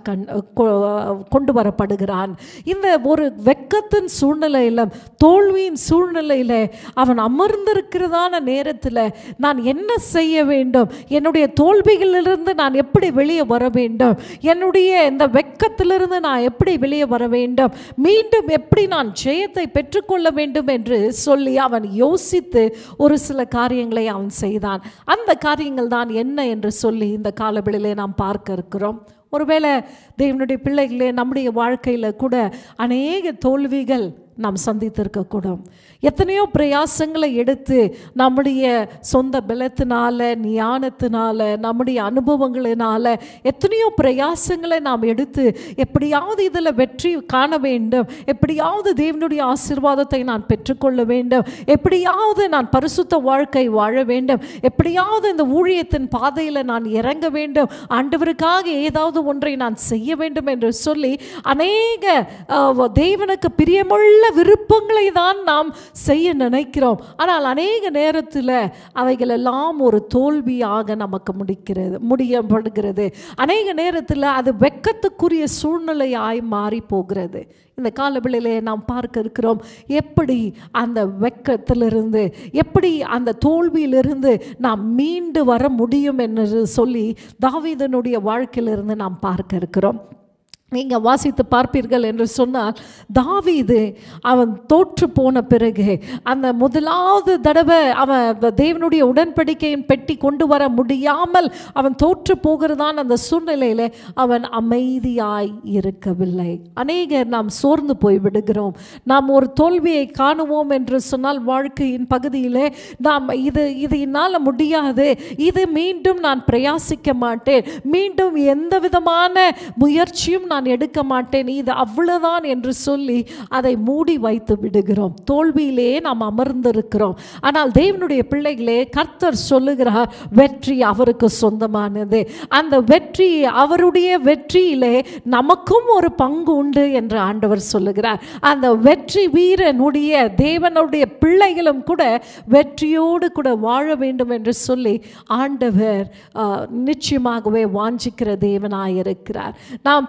கொண்டு வரப்படுகிறான். இந்த ஒரு வெட்கத்தின் சூழ்நிலையில, தோல்வியின் சூழ்நிலையில அவன் அமர்ந்திருக்கிறதான நேரத்தில் நான் என்ன செய்ய வேண்டும், என்னுடைய தோல்விகளிலிருந்து நான் எப்படி வெளியே வர வேண்டும், என்னுடைய இந்த வெட்கத்திலிருந்து நான் எப்படி வெளியே வர வேண்டும், மீண்டும் எப்படி நான் ஜெயத்தை பெற்றுக்கொள்ள வேண்டும் என்று சொல்லி அவன் யோசித்து ஒரு சில காரியங்களை அவன் செய்தான். அந்த காரியங்கள் தான் என்ன என்று சொல்லி இந்த காலவெளியிலே நாம் பார்க்க இருக்கிறோம். ஒருவேளை தேவனுடைய பிள்ளைகளே, நம்முடைய வாழ்க்கையில் கூட அநேக தோல்விகள் நாம் சந்தித்திருக்கக்கூடும். எத்தனையோ பிரயாசங்களை எடுத்து நம்முடைய சொந்த பலத்தினால, ஞானத்தினால, நம்முடைய அனுபவங்களினால எத்தனையோ பிரயாசங்களை நாம் எடுத்து எப்படியாவது இதில் வெற்றி காண வேண்டும், எப்படியாவது தேவனுடைய ஆசீர்வாதத்தை நான் பெற்றுக்கொள்ள வேண்டும், எப்படியாவது நான் பரிசுத்த வாழ்க்கை வாழ வேண்டும், எப்படியாவது இந்த ஊழியத்தின் பாதையில் நான் இறங்க வேண்டும், ஆண்டவருக்காக ஏதாவது ஒன்றை நான் செய்ய வேண்டும் என்று சொல்லி அநேக தேவனுக்கு பிரியமுள்ள விருப்பங்களை தான் நாம் செய்ய நினைக்கிறோம். ஆனால் அநேக நேரத்தில் அவைகள் எல்லாம் ஒரு தோல்வியாக நமக்கு முடியப்படுகிறது. அநேக நேரத்தில் அது வெட்கத்துக்குரிய சூழ்நிலையாய் மாறி போகிறது. இந்த காலவெளியிலே நாம் பார்க்க இருக்கிறோம், எப்படி அந்த வெட்கத்திலிருந்து, எப்படி அந்த தோல்வியிலிருந்து நாம் மீண்டு வர முடியும் என்று சொல்லி தாவீதனுடைய வாழ்க்கையிலிருந்து நாம் பார்க்க இருக்கிறோம். நீங்கள் வாசித்து பார்ப்பீர்கள் என்று சொன்னால், தாவீது அவன் தோற்று போன பிறகு அந்த முதலாவது தடவை அவன் தேவனுடைய உடன்படிக்கையின் பெட்டி கொண்டு வர முடியாமல் அவன் தோற்று போகிறதான் அந்த சூழ்நிலையில் அவன் அமைதியாய் இருக்கவில்லை. அநேகர் நாம் சோர்ந்து போய்விடுகிறோம். நாம் ஒரு தோல்வியை காணுவோம் என்று சொன்னால் வாழ்க்கையின் பகுதியிலே நாம் இது என்னால் முடியாது, இது மீண்டும் நான் பிரயாசிக்க மாட்டேன், மீண்டும் எந்த விதமான முயற்சியும் நான் எடுக்க மாட்டேன், இது அவ்வளவுதான் என்று சொல்லி அதை மூடி வைத்து விடுகிறோம். தோல்வியிலே நாம் அமர்ந்திருக்கிறோம். ஆனால் தேவனுடைய பிள்ளைகளே, கர்த்தர் சொல்லுகிறார், வெற்றி அவருக்கு சொந்தமானது. அந்த வெற்றி, அவருடைய வெற்றியிலே நமக்கும் ஒரு பங்கு உண்டு என்று ஆண்டவர் சொல்லுகிறார். அந்த வெற்றி வீரனுடைய தேவனுடைய பிள்ளைகளும் கூட வெற்றியோடு கூட வாழ வேண்டும் என்று சொல்லி ஆண்டவர் நிச்சயமாகவே வாஞ்சிக்கிற தேவனாயிருக்கிறார். நாம் தோற்று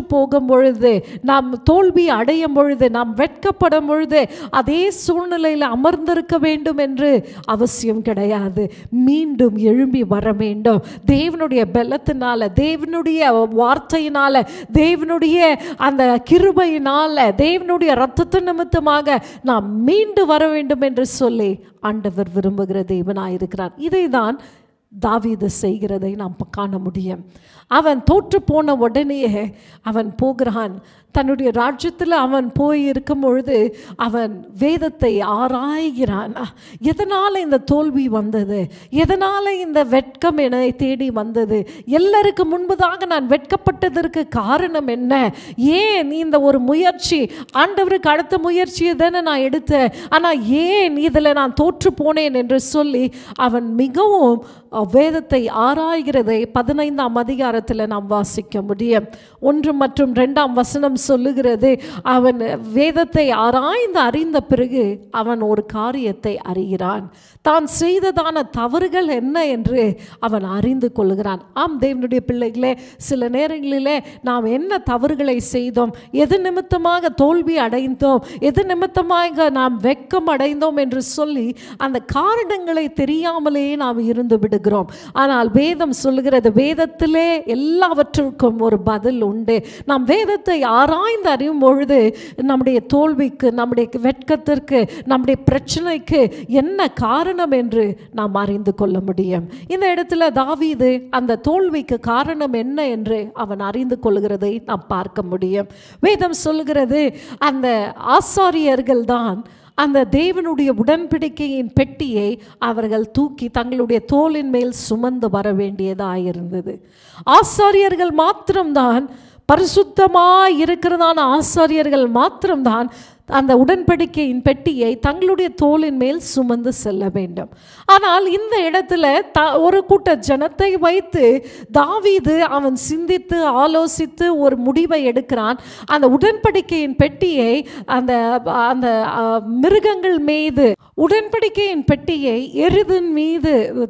போகும் பொழுது, நாம் தோல்வி அடையும் பொழுது, நாம் வெட்கப்படும் பொழுது அதே சூழ்நிலையில் அமர்ந்திருக்க வேண்டும் என்று அவசியம் கிடையாது. மீண்டும் எழும்பி வர வேண்டும். தேவனுடைய பலத்தினால, தேவனுடைய வார்த்தையினால, தேவனுடைய அந்த கிருபையினால, தேவனுடைய இரத்தத்து நிமித்தமாக நாம் மீண்டு வர வேண்டும் என்று சொல்லி ஆண்டவர் விரும்புகிற தேவனாயிருக்கிறார். இதைதான் தாவீது செய்கிறதை நாம் காண முடியும். அவன் தோற்று போன உடனேயே அவன் போகிறான். தன்னுடைய ராஜ்யத்தில் அவன் போய் இருக்கும் பொழுது அவன் வேதத்தை ஆராய்கிறான். எதனால் இந்த தோல்வி வந்தது, எதனால் இந்த வெட்கம் என்னை தேடி வந்தது, எல்லாருக்கு முன்பதாக நான் வெட்கப்பட்டதற்கு காரணம் என்ன, ஏன் இந்த ஒரு முயற்சி, ஆண்டவருக்கு அடுத்த முயற்சியை தானே நான் எடுத்தேன், ஆனால் ஏன் இதில் நான் தோற்று போனேன் என்று சொல்லி அவன் மிகவும் வேதத்தை ஆராய்கிறதை 15ஆம் அதிகாரத்தில் நாம் வாசிக்க முடியும். 1 மற்றும் 2ஆம் வசனம் சொல்லுகிறது, அவன் வேதத்தை ஆராய்ந்து அறிந்த பிறகு அவன் ஒரு காரியத்தை அறிகிறான். தான் செய்ததான தவறுகள் என்ன என்று அவன் அறிந்து கொள்கிறான். ஆம் தேவனுடைய பிள்ளைகளே, சில நேரங்களிலே நாம் என்ன தவறுகளை செய்தோம், எது நிமித்தமாக தோல்வி அடைந்தோம், எது நிமித்தமாக நாம் வெட்கம் அடைந்தோம் என்று சொல்லி அந்த காரணங்களை தெரியாமலேயே நாம் இருந்து விடுகிறோம். ஆனால் வேதம் சொல்லுகிறது, வேதத்திலே எல்லாவற்றுக்கும் ஒரு பதில் உண்டு. நாம் வேதத்தை ஆராய்ந்து அறியும் பொழுது நம்முடைய தோல்விக்கு, நம்முடைய வெட்கத்திற்கு, நம்முடைய பிரச்சனைக்கு என்ன காரணம் என்று நாம் அறிந்து கொள்ள முடியும். இந்த இடத்துல தாவீது அந்த தோல்விக்கு காரணம் என்ன என்று அவன் அறிந்து கொள்கிறதை நாம் பார்க்க முடியும். வேதம் சொல்லுகிறது, அந்த ஆசாரியர்கள் தான் அந்த தேவனுடைய உடன்படிக்கையின் பெட்டியை அவர்கள் தூக்கி தங்களுடைய தோளின் மேல் சுமந்து வர வேண்டியதாயிருந்தது. ஆசாரியர்கள் மாத்திரம்தான், பரிசுத்தமாய் இருக்கிறதான ஆசாரியர்கள் மாத்திரம்தான் அந்த உடன்படிக்கையின் பெட்டியை தங்களுடைய தோளின் மேல் சுமந்து செல்ல வேண்டும். ஆனால் இந்த இடத்துல ஒரு கூட்ட ஜனத்தை வைத்து தாவீது அவன் சிந்தித்து ஆலோசித்து ஒரு முடிவை எடுக்கிறான். அந்த உடன்படிக்கையின் பெட்டியை அந்த அந்த மிருகங்கள் மீது, உடன்படிக்கையின் பெட்டியை எருதின் மீது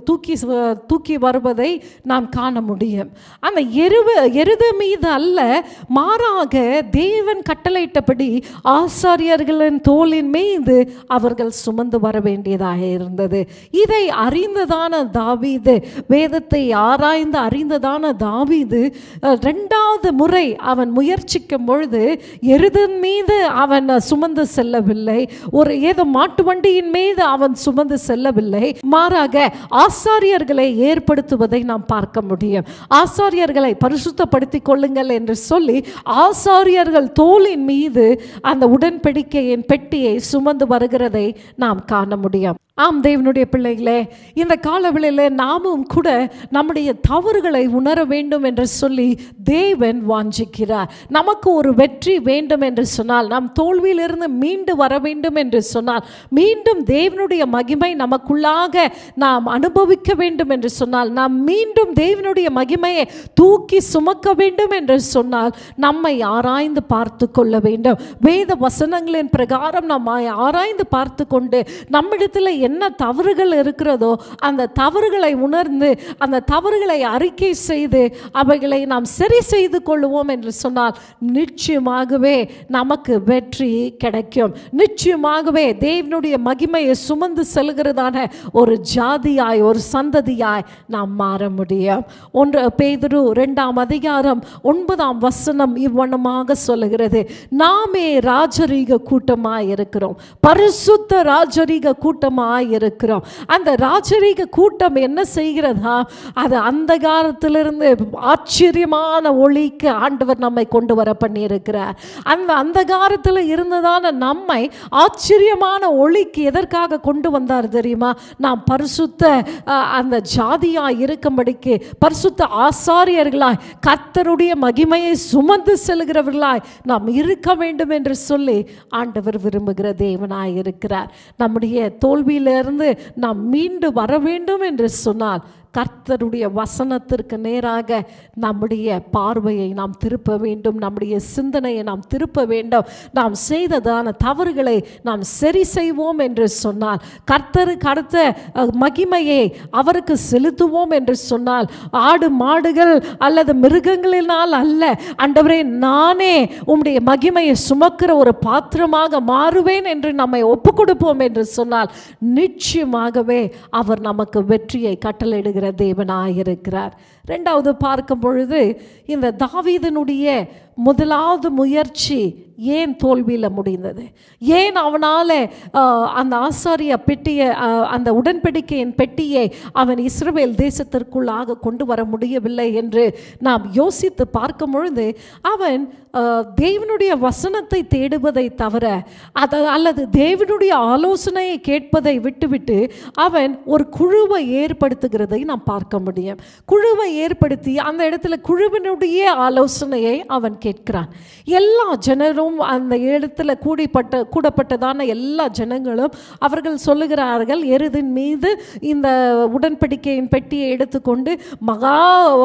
தூக்கி வருவதை நாம் காண முடியும். அந்த எருது மீது அல்ல, மாறாக தேவன் கட்டளையிட்டபடி ஆசாரியர்களின் தோளின் மீது அவர்கள் சுமந்து வர வேண்டியதாக இருந்தது. இதை அறிந்ததான தாவீது, வேதத்தை ஆராய்ந்து அறிந்ததான தாவீது 2வது முறை அவன் முயற்சிக்கும் பொழுது எருதின் மீது அவன் சுமந்து செல்லவில்லை, ஒரு ஏதோ மாட்டு வண்டியின் மீது அவன் சுமந்து செல்லவில்லை, மாறாக ஆசாரியர்களை ஏற்படுத்துவதை நாம் பார்க்க முடியும். ஆசாரியர்களை பரிசுத்தப்படுத்திக் கொள்ளுங்கள் என்று சொல்லி ஆசாரியர்கள் தோளின் மீது அந்த உடன்படிக்கையின் பெட்டியை சுமந்து வருகிறதை நாம் காண முடியும். ஆம் தேவனுடைய பிள்ளைகளே, இந்த காலவெளியில் நாமும் கூட நம்முடைய தவறுகளை உணர வேண்டும் என்று சொல்லி தேவன் வாஞ்சிக்கிறார். நமக்கு ஒரு வெற்றி வேண்டும் என்று சொன்னால், நாம் தோல்வியிலிருந்து மீண்டு வர வேண்டும் என்று சொன்னால், மீண்டும் தேவனுடைய மகிமை நமக்குள்ளாக நாம் அனுபவிக்க வேண்டும் என்று சொன்னால், நாம் மீண்டும் தேவனுடைய மகிமையை தூக்கி சுமக்க வேண்டும் என்று சொன்னால், நம்மை ஆராய்ந்து பார்த்து கொள்ள வேண்டும். வேத வசனங்களின் பிரகாரம் நாம் ஆராய்ந்து பார்த்து கொண்டு நம்மிடத்தில் என்ன தவறுகள் இருக்கிறதோ அந்த தவறுகளை உணர்ந்து அந்த தவறுகளை அறிக்கை செய்து அவைகளை நாம் சரி செய்து கொள்வோம் என்று சொன்னால் நிச்சயமாகவே நமக்கு வெற்றி கிடைக்கும். நிச்சயமாகவே தேவனுடைய மகிமையை சுமந்து செல்கிறதான ஒரு ஜாதியாய், ஒரு சந்ததியாய் நாம் மாற முடியும். 1 பேதுரு 2ஆம் அதிகாரம் 9ஆம் வசனம் இவ்வண்ணமாக சொல்லுகிறது, நாமே ராஜரீக கூட்டமாய் இருக்கிறோம், பரிசுத்த ராஜரீக கூட்டமாய் இருக்கிறோம். அந்த ராஜரீக கூட்டம் என்ன செய்கிறதா, அது அந்த காலத்திலிருந்து ஆச்சரியமான ஒளிக்கு ஆண்டவர் நம்மை கொண்டு வர பண்ணி இருக்கிறார். அந்த அந்த காலத்தில் இருந்ததான நம்மை ஆச்சரியமான ஒளிக்கு எதற்காக கொண்டு வந்தார் தெரியுமா? நாம் பரிசுத்த அந்த ஜாதியாய் இருக்கும்படிக்கு, பரிசுத்த ஆசாரியர்களாய் கர்த்தருடைய மகிமையை சுமந்து செல்கிறவர்களாய் நாம் இருக்க வேண்டும் என்று சொல்லி ஆண்டவர் விரும்புகிற தேவனாய் இருக்கிறார். நம்முடைய தோல்வியிலிருந்து நாம் மீண்டு வர வேண்டும் என்று சொன்னால் கர்த்தருடைய வசனத்திற்கு நேராக நம்முடைய பார்வையை நாம் திருப்ப வேண்டும், நம்முடைய சிந்தனையை நாம் திருப்ப வேண்டும். நாம் செய்ததான தவறுகளை நாம் சரி செய்வோம் என்று சொன்னால், கர்த்தருக்கு அடுத்த மகிமையை அவருக்கு செலுத்துவோம் என்று சொன்னால், ஆடு மாடுகள் அல்லது மிருகங்களினால் அல்ல, ஆண்டவரே நானே உம்முடைய மகிமையை சுமக்கிற ஒரு பாத்திரமாக மாறுவேன் என்று நம்மை ஒப்பு கொடுப்போம் என்று சொன்னால், நிச்சயமாகவே அவர் நமக்கு வெற்றியை கட்டளையிடுகிற தேவனாயிருக்கிறார். ரெண்டாவது பார்க்கும் பொழுது, இந்த தாவீதினுடைய முதலாவது முயற்சி ஏன் தோல்வியில் முடிந்தது? ஏன் அவனால் அந்த ஆசாரிய பெட்டியை, அந்த உடன்படிக்கையின் பெட்டியை அவன் இஸ்ரவேல் தேசத்திற்குள்ளாக கொண்டு வர முடியவில்லை என்று நாம் யோசித்து பார்க்கும் பொழுது, அவன் தேவனுடைய வசனத்தை தேடுவதை தவிர அல்லது தேவனுடைய ஆலோசனையை கேட்பதை விட்டுவிட்டு அவன் ஒரு குழுவை ஏற்படுத்துகிறதை நாம் பார்க்க முடியும். குழுவை ஏற்படுத்தி அந்த இடத்துல குழுவினுடைய ஆலோசனையை அவன் கேட்கிறான். எல்லா ஜனரும் அந்த இடத்துல கூடப்பட்டதான எல்லா ஜனங்களும் அவர்கள் சொல்லுகிறார்கள், எருதின் மீது இந்த உடன்படிக்கையின் பெட்டியை எடுத்துக்கொண்டு மகா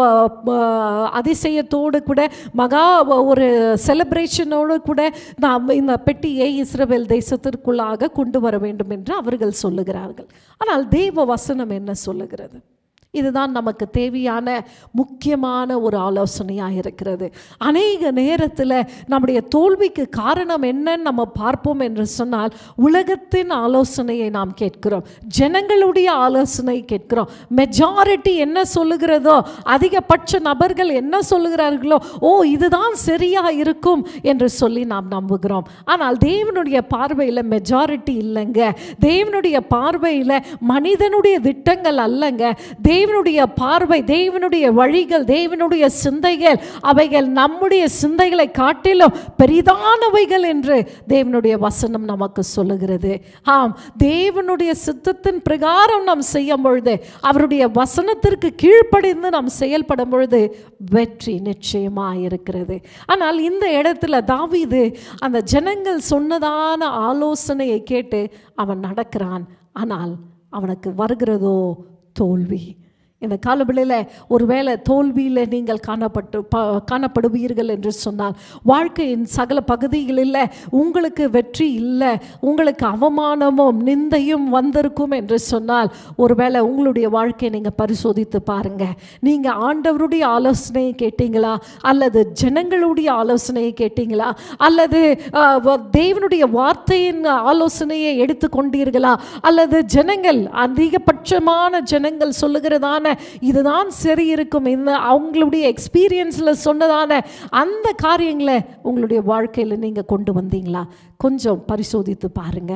அதிசயத்தோடு கூட, மகா ஒரு செலிப்ரேஷனோடு கூட நாம் இந்த பெட்டியை இஸ்ரவேல் தேசத்திற்குள்ளாக கொண்டு வர வேண்டும் என்று அவர்கள் சொல்லுகிறார்கள். ஆனால் தேவ வசனம் என்ன சொல்லுகிறது? இதுதான் நமக்கு தேவையான முக்கியமான ஒரு ஆலோசனையாக இருக்கிறது. அநேக நேரத்தில் நம்முடைய தோல்விக்கு காரணம் என்னன்னு நம்ம பார்ப்போம் என்று சொன்னால், உலகத்தின் ஆலோசனையை நாம் கேட்கிறோம், ஜனங்களுடைய ஆலோசனை கேட்கிறோம். மெஜாரிட்டி என்ன சொல்லுகிறதோ, அதிகபட்ச நபர்கள் என்ன சொல்லுகிறார்களோ, ஓ இதுதான் சரியா இருக்கும் என்று சொல்லி நாம் நம்புகிறோம். ஆனால் தேவனுடைய பார்வையில் மெஜாரிட்டி இல்லைங்க. தேவனுடைய பார்வையில் மனிதனுடைய திட்டங்கள் அல்லங்க. தேவனுடைய பார்வை, தேவனுடைய வழிகள், தேவனுடைய சிந்தைகள், அவைகள் நம்முடைய சிந்தைகளை காட்டிலும் பெரிதானவைகள் என்று தேவனுடைய வசனம் நமக்கு சொல்லுகிறது. ஆம், தேவனுடைய சித்தத்தின் பிரகாரம் நாம் செய்யும் பொழுது, அவருடைய வசனத்திற்கு கீழ்ப்படிந்து நாம் செயல்படும் பொழுது வெற்றி நிச்சயமாக இருக்கிறது. ஆனால் இந்த இடத்துல தாவீது அந்த ஜனங்கள் சொன்னதான ஆலோசனையை கேட்டு அவன் நடக்கிறான். ஆனால் அவனுக்கு வருகிறதோ தோல்வி. இந்த காலவெளியில் ஒருவேளை தோல்வியில் நீங்கள் காணப்படுவீர்கள் என்று சொன்னால், வாழ்க்கையின் சகல பகுதிகளில் உங்களுக்கு வெற்றி இல்லை, உங்களுக்கு அவமானமும் நிந்தையும் வந்திருக்கும் என்று சொன்னால், ஒருவேளை உங்களுடைய வாழ்க்கையை நீங்கள் பரிசோதித்து பாருங்கள். நீங்கள் ஆண்டவருடைய ஆலோசனையை கேட்டீங்களா, அல்லது ஜனங்களுடைய ஆலோசனையை கேட்டீங்களா, அல்லது தேவனுடைய வார்த்தையின் ஆலோசனையை எடுத்துக்கொண்டீர்களா, அல்லது ஜனங்கள், அதிகபட்சமான ஜனங்கள் சொல்லுகிறதான இதுதான் சரி இருக்கும், இந்த அவங்களுடைய எக்ஸ்பீரியன்ஸில் சொன்னதான அந்த காரியங்களை உங்களுடைய வாழ்க்கையில் நீங்கள் கொண்டு வந்தீங்களா? கொஞ்சம் பரிசோதித்து பாருங்க.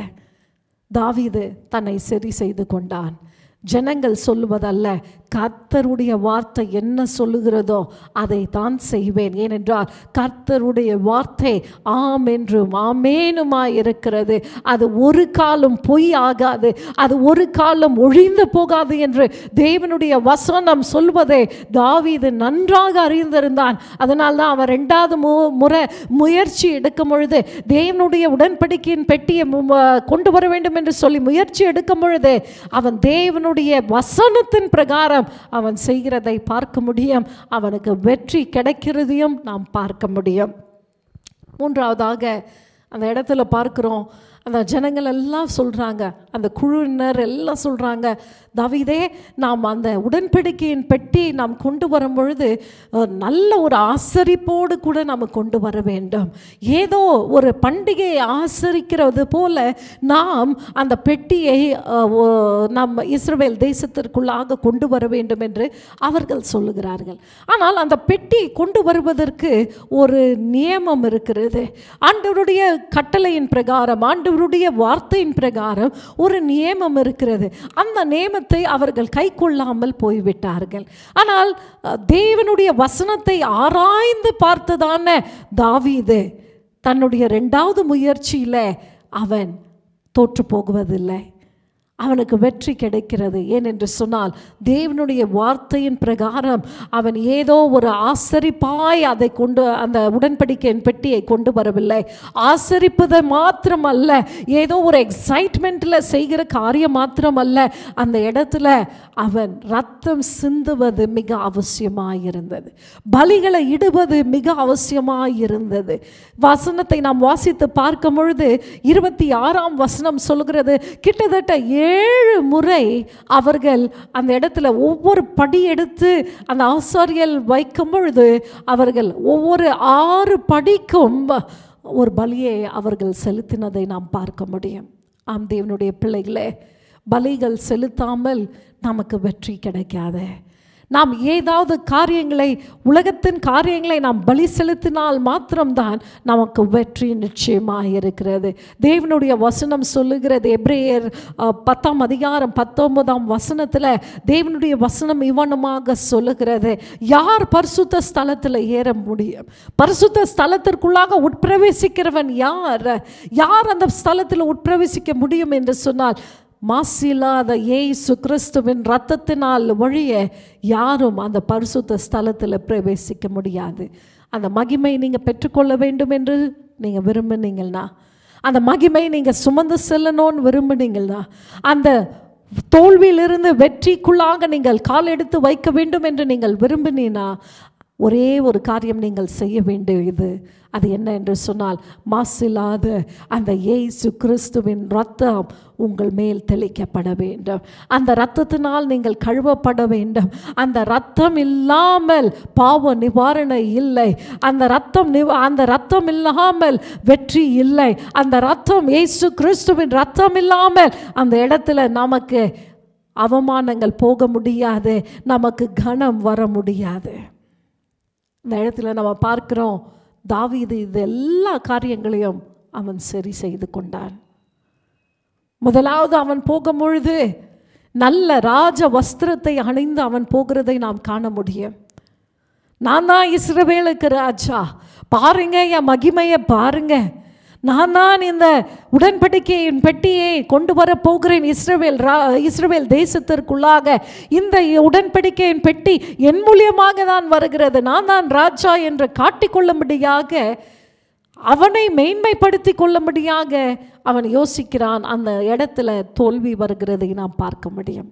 தாவீது தன்னை சரி செய்து கொண்டான். ஜனங்கள் சொல்லுவதல்ல, கர்த்தருடைய வார்த்தை என்ன சொல்லுகிறதோ அதை தான் செய்வேன். ஏனென்றால் கர்த்தருடைய வார்த்தை ஆம் என்றும் ஆமேனுமாய் இருக்கிறது. அது ஒரு காலம் பொய் ஆகாது, அது ஒரு காலம் ஒழிந்து போகாது என்று தேவனுடைய வசனம் சொல்வதை தாவீது நன்றாக அறிந்திருந்தான். அதனால் தான் அவன் ரெண்டாவது முறை முயற்சி எடுக்கும் பொழுது, தேவனுடைய உடன்படிக்கையின் பெட்டியை கொண்டு வர வேண்டும் என்று சொல்லி முயற்சி எடுக்கும் பொழுது, அவன் தேவனுடைய வசனத்தின் பிரகாரம் அவன் செய்கிறதை பார்க்க முடியும். அவனுக்கு வெற்றி கிடைக்கிறதையும் நாம் பார்க்க முடியும். மூன்றாவதாக அந்த இடத்துல பார்க்கிறோம், அந்த ஜனங்கள் எல்லாம் சொல்கிறாங்க, அந்த குழுவினர் எல்லாம் சொல்கிறாங்க, தாவீதே நாம் அந்த உடன்படிக்கையின் பெட்டி நாம் கொண்டு வரும் பொழுது நல்ல ஒரு ஆசரிப்போடு கூட நாம் கொண்டு வர வேண்டும். ஏதோ ஒரு பண்டிகையை ஆசரிக்கிறது போல நாம் அந்த பெட்டியை நம்ம இஸ்ரவேல் தேசத்திற்குள்ளாக கொண்டு வர வேண்டும் என்று அவர்கள் சொல்லுகிறார்கள். ஆனால் அந்த பெட்டியை கொண்டு வருவதற்கு ஒரு நியமம் இருக்கிறது. ஆண்டவருடைய கட்டளையின் பிரகாரம், ஆண்டவருடைய வார்த்தையின் பிரகாரம் ஒரு நியமம் இருக்கிறது. அந்த நியமத்தை அவர்கள் கை கொள்ளாமல் போய்விட்டார்கள். ஆனால் தேவனுடைய வசனத்தை ஆராய்ந்து பார்த்ததான தாவீது தன்னுடைய இரண்டாவது முயற்சியில் அவன் தோற்று போகுவதில்லை. அவனுக்கு வெற்றி கிடைக்கிறது. ஏனென்று சொன்னால் தேவனுடைய வார்த்தையின் பிரகாரம் அவன் ஏதோ ஒரு ஆசரிப்பாய் அதை கொண்டு அந்த உடன்படிக்கையின் பெட்டியை கொண்டு வரவில்லை. ஆசரிப்பதை மாத்திரமல்ல, ஏதோ ஒரு எக்ஸைட்மெண்ட்டில் செய்கிற காரியம் மாத்திரமல்ல, அந்த இடத்துல அவன் ரத்தம் சிந்துவது மிக அவசியமாயிருந்தது. பலிகளை இடுவது மிக அவசியமாயிருந்தது. வசனத்தை நாம் வாசித்து பார்க்கும் பொழுது 26ஆம் வசனம் சொல்கிறது, கிட்டத்தட்ட 7 முறை அவர்கள் அந்த இடத்துல ஒவ்வொரு படி எடுத்து அந்த ஆசாரியல் வைக்கும் பொழுது அவர்கள் ஒவ்வொரு 6 படிக்கும் ஒரு பலியை அவர்கள் செலுத்தினதை நாம் பார்க்க முடியும். ஆம் தேவனுடைய பிள்ளைகளே, பலிகள் செலுத்தாமல் நமக்கு வெற்றி கிடைக்காது. நாம் ஏதாவது காரியங்களை, உலகத்தின் காரியங்களை நாம் பலி செலுத்தினால் மாத்திரம்தான் நமக்கு வெற்றி நிச்சயமாக இருக்கிறது. தேவனுடைய வசனம் சொல்லுகிறது, எபிரேயர் 10ஆம் அதிகாரம் 19ஆம் வசனத்தில் தேவனுடைய வசனம் இவனமாக சொல்லுகிறது, யார் பரிசுத்த ஸ்தலத்தில் ஏற முடியும்? பரிசுத்த ஸ்தலத்திற்குள்ளாக உட்பிரவேசிக்கிறவன் யார்? யார் அந்த ஸ்தலத்தில் உட்பிரவேசிக்க முடியும் என்று சொன்னால், மாசில்லாத இயேசு கிறிஸ்துவின் இரத்தத்தினால் வழிய யாரும் அந்த பரிசுத்த ஸ்தலத்தில் பிரவேசிக்க முடியாது. அந்த மகிமை நீங்கள் பெற்றுக்கொள்ள வேண்டும் என்று நீங்கள் விரும்பினீங்கன்னா, அந்த மகிமை நீங்கள் சுமந்து செல்லணும்னு விரும்பினீங்கன்னா, அந்த தோல்வியிலிருந்து வெற்றிக்குள்ளாக நீங்கள் கால் எடுத்து வைக்க வேண்டும் என்று நீங்கள் விரும்பினீங்கன்னா, ஒரே ஒரு காரியம் நீங்கள் செய்ய வேண்டியது. அது என்ன என்று சொன்னால், மாசில்லாத அந்த இயேசு கிறிஸ்துவின் இரத்தம் உங்கள் மேல் தெளிக்கப்பட வேண்டும். அந்த இரத்தத்தினால் நீங்கள் கழுவப்பட வேண்டும். அந்த இரத்தம் இல்லாமல் பாவ நிவாரணை இல்லை. அந்த இரத்தம் இல்லாமல் வெற்றி இல்லை. அந்த இரத்தம், இயேசு கிறிஸ்துவின் இரத்தம் இல்லாமல் அந்த இடத்துல நமக்கு அவமானங்கள் போக முடியாது, நமக்கு கனம் வர முடியாது. இந்த இடத்துல நம்ம பார்க்கிறோம், தாவீது இது எல்லா காரியங்களையும் அவன் சரி செய்து கொண்டான். முதலாவது அவன் போகும் பொழுது நல்ல ராஜ வஸ்திரத்தை அணிந்து அவன் போகிறதை நாம் காண முடியும். நான் தான் இஸ்ரவேலுக்கு ராஜா, பாருங்க என் மகிமையை பாருங்க, நான் தான் இந்த உடன்படிக்கையின் பெட்டியை கொண்டு வர போகிறேன் இஸ்ரவேல் தேசத்திற்குள்ளாக. இந்த உடன்படிக்கையின் பெட்டி என் மூலியமாக தான் வருகிறது, நான் தான் ராஜா என்று காட்டிக்கொள்ளும்படியாக, அவனை மேன்மைப்படுத்தி கொள்ளும்படியாக அவன் யோசிக்கிறான். அந்த இடத்துல தோல்வி வருகிறதை நாம் பார்க்க முடியும்.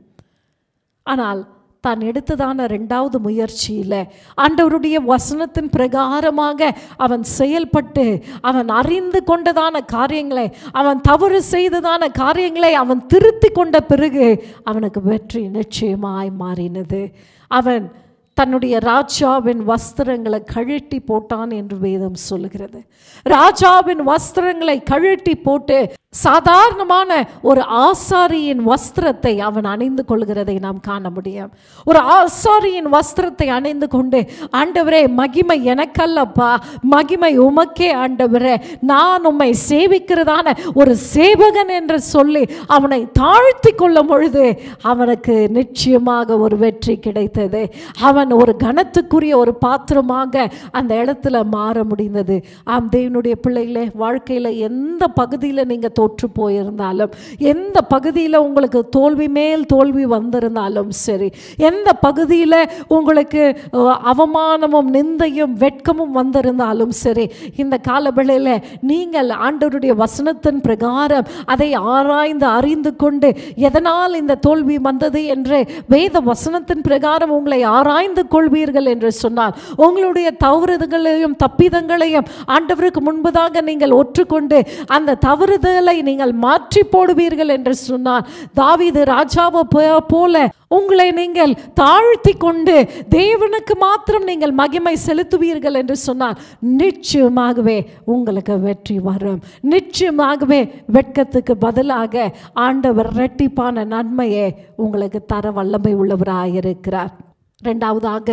ஆனால் தான் எடுத்ததான 2வது முயற்சியில் ஆண்டவருடைய வசனத்தின் பிரகாரமாக அவன் செயல்பட்டு அவன் அறிந்து கொண்டதான காரியங்களை, அவன் தவறு செய்ததான காரியங்களை அவன் திருத்தி கொண்ட பிறகு அவனுக்கு வெற்றி நிச்சயமாய் மாறினது. அவன் தன்னுடைய ராஜாவின் வஸ்திரங்களை கழட்டி போட்டான் என்று வேதம் சொல்லுகிறது. ராஜாவின் வஸ்திரங்களை கழட்டி போட்டு சாதாரணமான ஒரு ஆசாரியின் வஸ்திரத்தை அவன் அணிந்து கொள்கிறதை நாம் காண முடியும். ஒரு ஆசாரியின் வஸ்திரத்தை அணிந்து கொண்டு, ஆண்டவரே மகிமை எனக்கல்லப்பா, மகிமை உமக்கே ஆண்டவரே, நான் உம்மை சேவிக்கிறதான ஒரு சேவகன் என்று சொல்லி அவனை தாழ்த்தி கொள்ளும் பொழுது அவனுக்கு நிச்சயமாக ஒரு வெற்றி கிடைத்தது. அவன் ஒரு கனத்துக்குரிய ஒரு பாத்திரமாக அந்த இடத்துல மாற முடிந்தது. ஆம் தேவனுடைய பிள்ளைகளே, வாழ்க்கையில் எந்த பகுதியில் நீங்கள் தோற்று போயிருந்தாலும், எந்த பகுதியில் உங்களுக்கு தோல்வி மேல் தோல்வி வந்திருந்தாலும் சரி, எந்த பகுதியில் உங்களுக்கு அவமானமும் நிந்தையும் வெட்கமும் வந்திருந்தாலும் சரி, இந்த காலவேளையில் நீங்கள் ஆண்டவருடைய வசனத்தின் பிரகாரம் அதை ஆராய்ந்து அறிந்து கொண்டு, எதனால் இந்த தோல்வி வந்தது என்று வேத வசனத்தின் பிரகாரம் உங்களை ஆராய்ந்து கொள்வீர்கள் என்று சொன்னால், உங்களுடைய தவறுதல்களையும் தப்பிதங்களையும் ஆண்டவருக்கு முன்பதாக நீங்கள் ஒற்றுக்கொண்டு அந்த தவறுதலை நீங்கள் மாற்றி போடுவீர்கள் என்று சொன்னார். தாவீது ராஜாவை போல உங்களை நீங்கள் தாழ்த்தி கொண்டு தேவனுக்கு மாத்திரம் நீங்கள் மகிமை செலுத்துவீர்கள் என்று சொன்னால், நிச்சயமாகவே உங்களுக்கு வெற்றி வரும். நிச்சயமாகவே வெட்கத்துக்கு பதிலாக ஆண்டவர் இரட்டிப்பான நன்மையை உங்களுக்கு தர வல்லமை உள்ளவராயிருக்கிறார். 2வதாக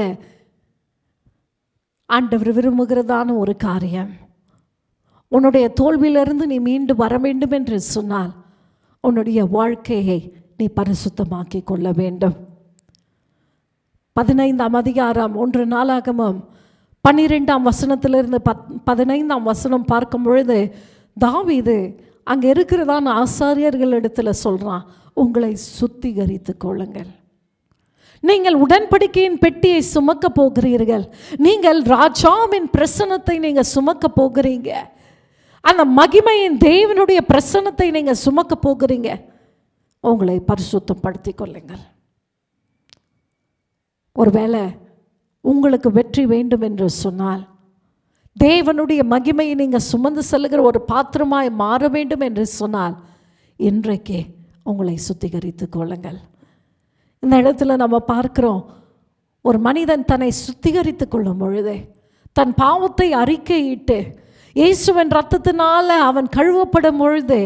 ஆண்டவர் விரும்புகிறதான ஒரு காரியம், உன்னுடைய தோல்வியிலிருந்து நீ மீண்டு வர வேண்டும் என்று சொன்னால் உன்னுடைய வாழ்க்கையை நீ பரிசுத்தமாக்கி கொள்ள வேண்டும். 15ஆம் அதிகாரம் 1 நாளாகமம் 12ஆம் வசனத்திலிருந்து 15ஆம் வசனம் பார்க்கும் பொழுது, தாவீது அங்கே இருக்கிறதான ஆசாரியர்கள் இடத்துல சொல்கிறான், உங்களை சுத்திகரித்து கொள்ளுங்கள். நீங்கள் உடன்படிக்கையின் பெட்டியை சுமக்க போகிறீர்கள். நீங்கள் ராஜாவின் பிரசன்னத்தை நீங்கள் சுமக்க போகிறீங்க. அந்த மகிமையின் தேவனுடைய பிரசன்னத்தை நீங்கள் சுமக்க போகிறீங்க. உங்களை பரிசுத்தப்படுத்தி கொள்ளுங்கள். ஒருவேளை உங்களுக்கு வெற்றி வேண்டும் என்று சொன்னால், தேவனுடைய மகிமையை நீங்கள் சுமந்து செல்லுகிற ஒரு பாத்திரமாய் மாற வேண்டும் என்று சொன்னால், இன்றைக்கே உங்களை சுத்திகரித்து கொள்ளுங்கள். இந்த இடத்துல நம்ம பார்க்கிறோம், ஒரு மனிதன் தன்னை சுத்திகரித்து கொள்ளும் பொழுது, தன் பாவத்தை அறிக்கையிட்டு இயேசுவின் இரத்தத்தினால அவன் கழுவப்படும் பொழுது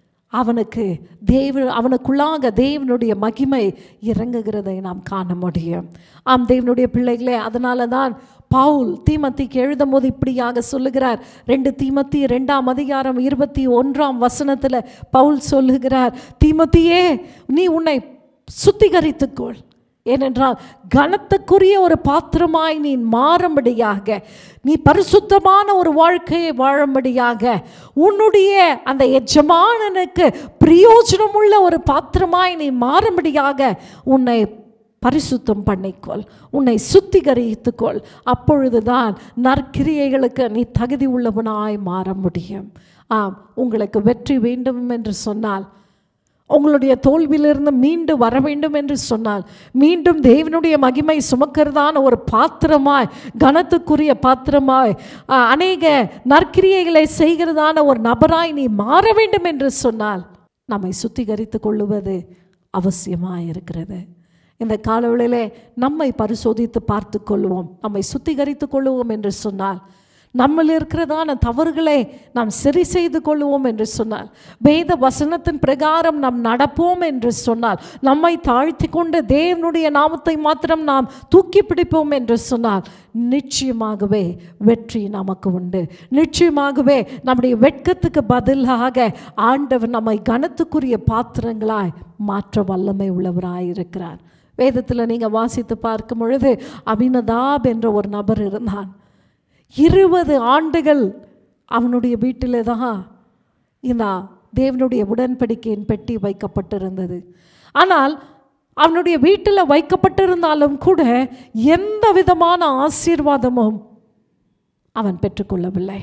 அவனுக்குள்ளாக தேவனுடைய மகிமை இறங்குகிறதை நாம் காண முடியும். ஆம் தேவனுடைய பிள்ளைகளே, அதனால தான் பவுல் தீமோத்தேயுக்கு எழுதும் போது இப்படியாக சொல்லுகிறார். 2 தீமோத்தேயு 2ஆம் அதிகாரம் 21ஆம் வசனத்தில் பவுல் சொல்லுகிறார், தீமோத்தேயே, நீ உன்னை சுத்திகரித்துக்கொள். ஏனென்றால் கனத்துக்குரிய ஒரு பாத்திரமாய் நீ மாறும்படியாக, நீ பரிசுத்தமான ஒரு வாழ்க்கையை வாழும்படியாக, உன்னுடைய அந்த எஜமானனுக்கு பிரயோஜனமுள்ள ஒரு பாத்திரமாய் நீ மாறும்படியாக உன்னை பரிசுத்தம் பண்ணிக்கொள், உன்னை சுத்திகரித்துக்கொள். அப்பொழுதுதான் நற்கிரியைகளுக்கு நீ தகுதி உள்ளவனாய் மாற முடியும். ஆம், உங்களுக்கு வெற்றி வேண்டும் என்று சொன்னால், உங்களுடைய தோல்வியிலிருந்து மீண்டு வர வேண்டும் என்று சொன்னால், மீண்டும் தேவனுடைய மகிமை சுமக்கிறதான ஒரு பாத்திரமாய், கனத்துக்குரிய பாத்திரமாய், அநேக நற்கிரியைகளை செய்கிறதான ஒரு நபராய் நீ மாற வேண்டும் என்று சொன்னால், நம்மை சுத்திகரித்து கொள்ளுவது அவசியமாக இருக்கிறது. இந்த காலவெளியிலே நம்மை பரிசோதித்து பார்த்து கொள்வோம். நம்மை சுத்திகரித்து கொள்ளுவோம் என்று சொன்னால், நம்மில் இருக்கிறதான தவறுகளை நாம் சரி செய்து கொள்வோம் என்று சொன்னால், வேத வசனத்தின் பிரகாரம் நாம் நடப்போம் என்று சொன்னால், நம்மை தாழ்த்தி கொண்டு தேவனுடைய நாமத்தை மாத்திரம் நாம் தூக்கி பிடிப்போம் என்று சொன்னால், நிச்சயமாகவே வெற்றி நமக்கு உண்டு. நிச்சயமாகவே நம்முடைய வெட்கத்துக்கு பதிலாக ஆண்டவர் நம்மை கனத்துக்குரிய பாத்திரங்களாய் மாற்ற வல்லமை உள்ளவராய் இருக்கிறார். வேதத்தில் நீங்கள் வாசித்து பார்க்கும் பொழுது, அபினதாப் என்ற ஒரு நபர் இருந்தான். 20 ஆண்டுகள் அவனுடைய வீட்டில் தான் இந்த தேவனுடைய உடன்படிக்கையின் பெட்டி வைக்கப்பட்டிருந்தது. ஆனால் அவனுடைய வீட்டில் வைக்கப்பட்டிருந்தாலும் கூட எந்த விதமான ஆசீர்வாதமும் அவன் பெற்றுக்கொள்ளவில்லை.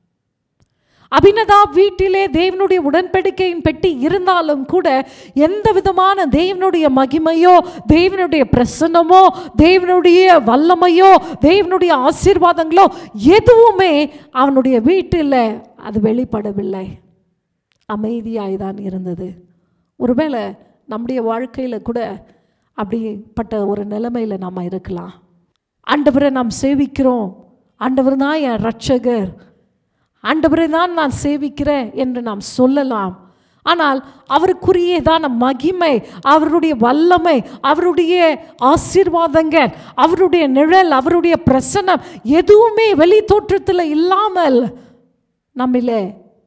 அபினதாப் வீட்டிலே தேவனுடைய உடன்படிக்கையின் பெட்டி இருந்தாலும் கூட எந்த விதமான தேவனுடைய மகிமையோ, தேவனுடைய பிரசன்னமோ, தேவனுடைய வல்லமையோ, தேவனுடைய ஆசீர்வாதங்களோ எதுவுமே அவனுடைய வீட்டில் அது வெளிப்படவில்லை. அமைதியாய் தான் இருந்தது. ஒருவேளை நம்முடைய வாழ்க்கையில் கூட அப்படிப்பட்ட ஒரு நிலைமையில் நாம் இருக்கலாம். ஆண்டவரை நாம் சேவிக்கிறோம், ஆண்டவர் தான் என் இரட்சகர், ஆண்டவரை தான் நான் சேவிக்கிறேன் என்று நாம் சொல்லலாம். ஆனால் அவருக்குரியதான மகிமை, அவருடைய வல்லமை, அவருடைய ஆசீர்வாதங்கள், அவருடைய நிழல், அவருடைய பிரசன்னம் எதுவுமே வெளி தோற்றத்தில் இல்லாமல் நம்மிலே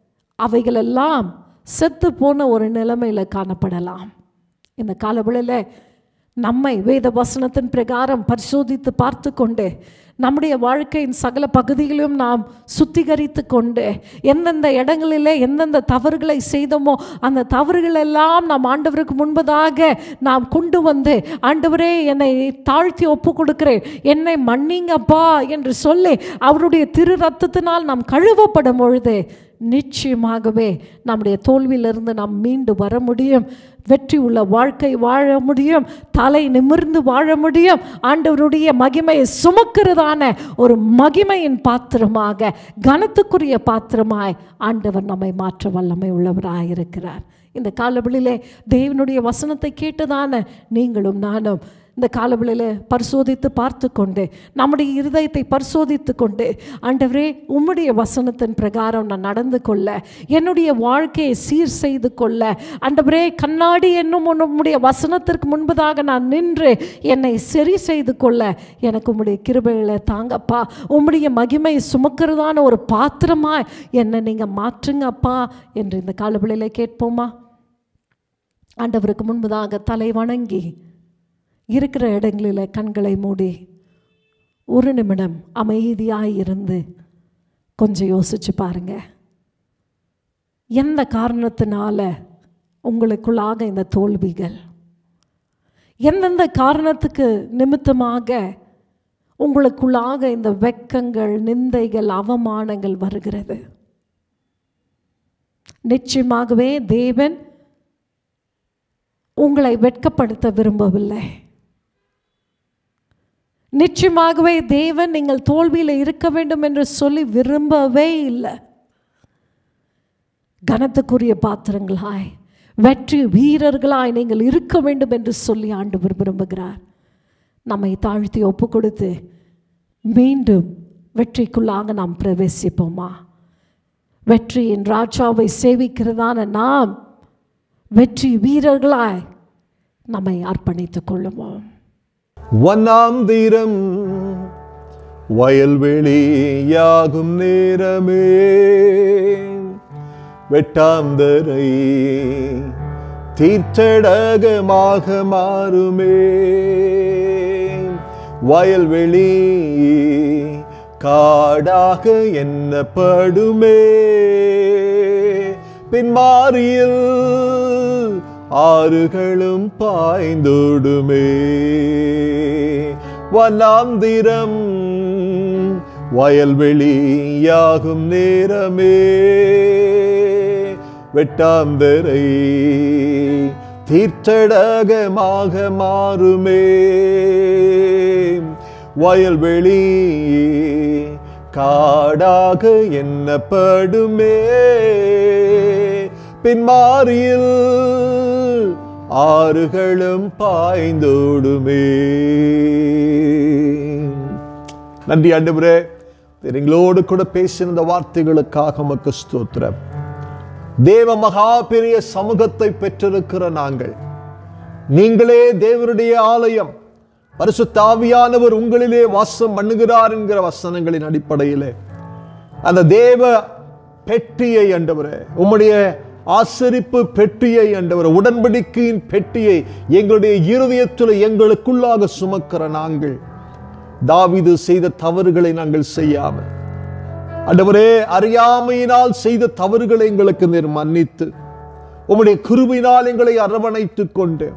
அவைகளெல்லாம் செத்து போன ஒரு நிலைமையில் காணப்படலாம். இந்த காலவெளியில் நம்மை வேத வசனத்தின் பிரகாரம் பரிசோதித்து பார்த்து கொண்டு, நம்முடைய வாழ்க்கையின் சகல பகுதிகளிலும் நாம் சுத்திகரித்து கொண்டு, எந்தெந்த இடங்களிலே எந்தெந்த தவறுகளை செய்தோமோ அந்த தவறுகளெல்லாம் நாம் ஆண்டவருக்கு முன்பதாக நாம் கொண்டு வந்து, ஆண்டவரே என்னை தாழ்த்தி ஒப்பு கொடுக்கிறேன், என்னை மன்னிங்கப்பா என்று சொல்லி அவருடைய திரு ரத்தத்தினால் நாம் கழுவப்படும் பொழுது நிச்சயமாகவே நம்முடைய தோல்வியிலிருந்து நாம் மீண்டு வர முடியும். வெற்றி உள்ள வாழ்க்கை வாழ முடியும். தலை நிமிர்ந்து வாழ முடியும். ஆண்டவருடைய மகிமையை சுமக்கிறதான ஒரு மகிமையின் பாத்திரமாக, கனத்துக்குரிய பாத்திரமாய் ஆண்டவர் நம்மை மாற்ற வல்லமை உள்ளவராக இருக்கிறார். இந்த காலவெளியிலே தேவனுடைய வசனத்தை கேட்டதான நீங்களும் நானும் இந்த காலவெளியில் பரிசோதித்து பார்த்து கொண்டு, நம்முடைய இருதயத்தை பரிசோதித்து கொண்டு, ஆண்டவரே உம்முடைய வசனத்தின் பிரகாரம் நான் நடந்து கொள்ள, என்னுடைய வாழ்க்கையை சீர் செய்து கொள்ள, ஆண்டவரே கண்ணாடி என்னும் உம்முடைய வசனத்திற்கு முன்பதாக நான் நின்று என்னை சரி செய்து கொள்ள எனக்கு உம்முடைய கிருபைகளை தாங்கப்பா, உம்முடைய மகிமையை சுமக்கிறதான ஒரு பாத்திரமாய் என்னை நீங்கள் மாற்றுங்கப்பா என்று இந்த காலவெளியில் கேட்போமா? ஆண்டவருக்கு முன்பதாக தலை வணங்கி இருக்கிற இடங்களில் கண்களை மூடி ஒரு நிமிடம் அமைதியாக இருந்து கொஞ்சம் யோசிச்சு பாருங்க. எந்த காரணத்தினால உங்களுக்குள்ளாக இந்த தோல்விகள், எந்தெந்த காரணத்துக்கு நிமித்தமாக உங்களுக்குள்ளாக இந்த வெட்கங்கள், நிந்தைகள், அவமானங்கள் வருகிறது? நிச்சயமாகவே தேவன் உங்களை வெட்கப்படுத்த விரும்பவில்லை. நிச்சயமாகவே தேவன் நீங்கள் தோல்வியில் இருக்க வேண்டும் என்று சொல்லி விரும்பவே இல்லை. கனத்துக்குரிய பாத்திரங்களாய், வெற்றி வீரர்களாய் நீங்கள் இருக்க வேண்டும் என்று சொல்லி ஆண்டவர் விரும்புகிறார். நம்மை தாழ்த்தி ஒப்பு கொடுத்து மீண்டும் வெற்றிக்குள்ளாக நாம் பிரவேசிப்போமா? வெற்றியின் ராஜாவை சேவிக்கிறதான நாம் வெற்றி வீரர்களாய் நம்மை அர்ப்பணித்துக் கொள்ளுவோம். வண்ணாந்திரம் வயல்வெளியாகும் நேரமே, வெட்டாந்தரை தீர்த்தடகமாக மாறுமே. வயல்வெளி காடாக எண்ணப்படுமே, பின்மாரியில் ஆறுகளும் பாய்ந்தோடுமே. வண்ணாந்திரம் வயல்வெளியாகும் நேரமே, வெட்டாந்தரை தீர்த்தடகமாக மாறுமே. வயல்வெளி காடாக எண்ணப்படுமே, பின்மாரியில் ஆறுகளும் பாய்ந்தோடுமே. நன்றி ஆண்டவரே, எங்களோடு கூட பேசின இந்த வார்த்தைகளுக்காக உமக்கு ஸ்தோத்திரம். தேவ மகா பெரிய சமூகத்தை பெற்றிருக்கிற நாங்கள், நீங்களே தேவனுடைய ஆலயம், பரிசுத்த ஆவியானவர் உங்களிலே வாசம் பண்ணுகிறார் என்கிற வசனங்களின் அடிப்படையிலே அந்த தேவ பெட்டியை ஆண்டவரே, உம்முடைய ஆசரிப்பு பெட்டியை ஆண்டவரே, உடன்படிக்கையின் பெட்டியை எங்களுடைய இருதயத்தில் எங்களுக்குள்ளாக சுமக்கிற நாங்கள், தாவீது செய்த தவறுகளை நாங்கள் செய்யாமல் ஆண்டவரே, அறியாமையினால் செய்த தவறுகளை எங்களுக்கு நீர் மன்னித்து உம்முடைய கிருபையினால் எங்களை அரவணைத்துக் கொண்டு,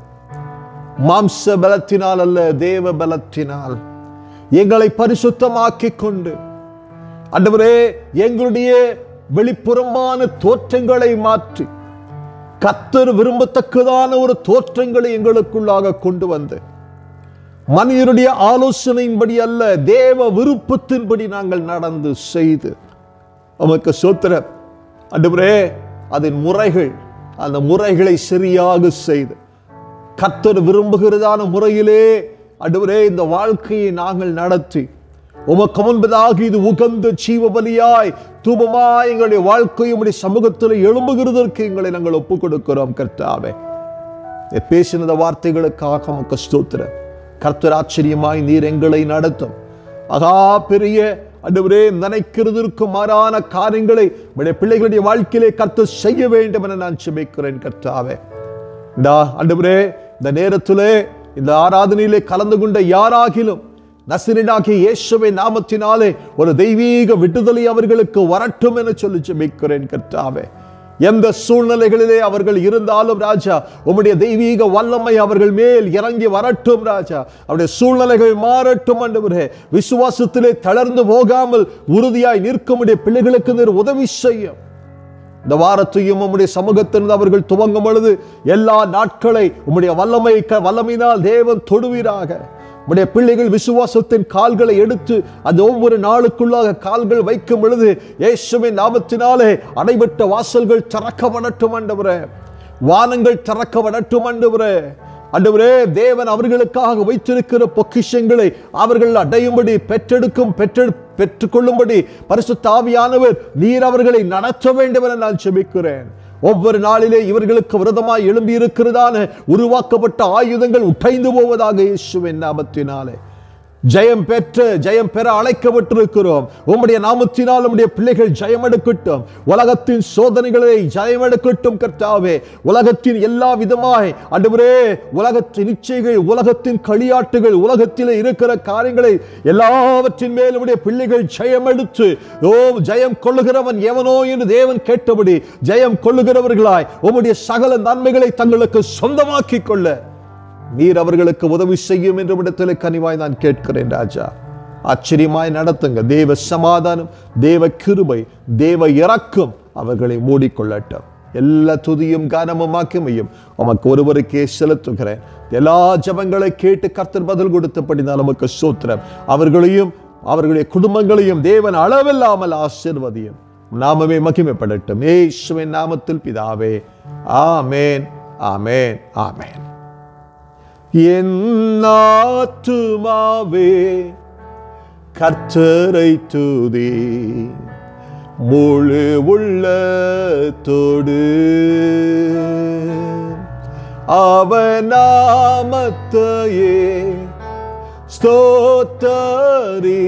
மாம்ச பலத்தினால் அல்ல தேவ பலத்தினால் எங்களை பரிசுத்தமாக்கிக் கொண்டு ஆண்டவரே, எங்களுடைய வெளிப்புறமான தோற்றங்களை மாற்றி கர்த்தர் விரும்பத்தக்கதான ஒரு தோற்றங்களை எங்களுக்குள்ளாக கொண்டு வந்து, மனிதனுடைய ஆலோசனையின்படி அல்ல தேவ விருப்பத்தின்படி நாங்கள் நடந்து செய்து உமக்கு ஸ்தோத்திரம் ஆண்டவரே. அதன் முறைகள், அந்த முறைகளை சரியாக செய்து கர்த்தர் விரும்புகிறதான முறையிலே ஆண்டவரே இந்த வாழ்க்கையை நாங்கள் நடத்தி உமக்கு முன்பதாக இது உகந்த ஜீவ பலியாய் தூபமாய் எங்களுடைய வாழ்க்கையை உம்முடைய சமூகத்தில் எழும்புகிறதற்கு எங்களை நாங்கள் ஒப்புக் கொடுக்கிறோம். கர்த்தாவே, பேசின வார்த்தைகளுக்காக உமக்கு ஸ்தோத்திரம். கர்த்தர் ஆச்சரியமாய் நீர் எங்களை நடத்தும். மகா பெரிய ஆண்டவரே, நினைக்கிறதற்கு மாறான காரியங்களை உம்முடைய பிள்ளைகளுடைய வாழ்க்கையிலே கர்த்தர் செய்ய வேண்டும் என நான் ஜெபிக்கிறேன். கர்த்தாவே, ஆண்டவரே, இந்த நேரத்திலே இந்த ஆராதனையிலே கலந்து கொண்ட யாராகிலும் நசரேயனாகிய இயேசுவின் நாமத்தினாலே ஒரு தெய்வீக விடுதலை அவர்களுக்கு வரட்டும் என சொல்லி ஜெபிக்கிறேன். கர்த்தாவே, எந்த சூழ்நிலைகளிலே அவர்கள் இருந்தாலும் ராஜா, உம்முடைய தெய்வீக வல்லமை அவர்கள் மேல் இறங்கி வரட்டும் ராஜா. அவருடைய சூழ்நிலைகள் மாறட்டும் ஆண்டவரே. விசுவாசத்திலே தளர்ந்து போகாமல் உறுதியாய் நிற்கும்படிய பிள்ளைகளுக்கு நீர் உதவி செய்யும். இந்த வாரத்தையும் உம்முடைய சமூகத்திலிருந்து அவர்கள் துவங்கும் பொழுது எல்லா நாட்களை உம்முடைய வல்லமையினால் தேவன் தொடுவீராக. உம்முடைய பிள்ளைகள் விசுவாசத்தின் கால்களை எடுத்து அந்த ஒவ்வொரு நாளுக்குள்ளாக கால்கள் வைக்கும் பொழுது இயேசுவின் நாமத்தினாலே அடைபட்ட வாசல்கள் திறக்கப்படட்டும் ஆண்டவரே. வானங்கள் திறக்கப்படட்டும் ஆண்டவரே. ஆண்டவரே, தேவன் அவர்களுக்காக வைத்திருக்கிற பொக்கிஷங்களை அவர்கள் அடையும்படி பெற்றுக்கொள்ளும்படி பரிசுத்த ஆவியானவர் நீர் அவர்களை நடத்த வேண்டும் என நான் ஜெபிக்கிறேன். ஒவ்வொரு நாளிலே இவர்களுக்கு விரோதமாய் எழும்பி இருக்கிறதான உருவாக்கப்பட்ட ஆயுதங்கள் உடைந்து போவதாக இயேசுவின் நாமத்தினாலே. ஜெயம் பெற அழைக்கப்பட்டிருக்கிறோம். உம்முடைய நாமத்தினால் உம்முடைய பிள்ளைகள் ஜெயம் எடுக்கட்டும். உலகத்தின் சோதனைகளை ஜெயம் எடுக்கட்டும் கர்த்தாவே. உலகத்தின் எல்லா விதமாய் ஆண்டவரே, உலகத்தின் இச்சைகள், உலகத்தின் களியாட்டுகள், உலகத்தில் இருக்கிற காரியங்களை எல்லாவற்றின் மேல் உம்முடைய பிள்ளைகள் ஜெயம் எடுத்து, ஜெயம் கொள்ளுகிறவன் எவனோ என்று தேவன் கேட்டபடி ஜெயம் கொள்ளுகிறவர்களாய் உம்முடைய சகல நன்மைகளை தங்களுக்கு சொந்தமாக்கிக் கொள்ள நீர் அவர்களுக்கு உதவி செய்யும் என்ற இடத்தில் கனிவாய் நான் கேட்கிறேன் ராஜா. ஆச்சரியமாய் நடத்துங்க. தேவ சமாதானம், தேவ கிருபை, தேவ இரக்கம் அவர்களை மூடிக்கொள்ளட்டும். எல்லா துதியும் கனமும் மகிமையும் உமக்கு ஒருவருக்கே செலுத்துகிறேன். எல்லா ஜெபங்களை கேட்டு கர்த்தர் பதில் கொடுத்தபடி நான் உமக்கு ஸ்தோத்திரம். அவர்களையும் அவர்களுடைய குடும்பங்களையும் தேவன் அளவில்லாமல் ஆசீர்வதியும். நாமமே மகிமைப்படட்டும். இயேசுவின் நாமத்தில் பிதாவே, ஆமென், ஆமென், ஆமென். என் ஆத்துமாவே கர்த்தரை துதி, முழு உள்ளத்தோடு அவர் நாமத்தையே ஸ்தோத்தரி,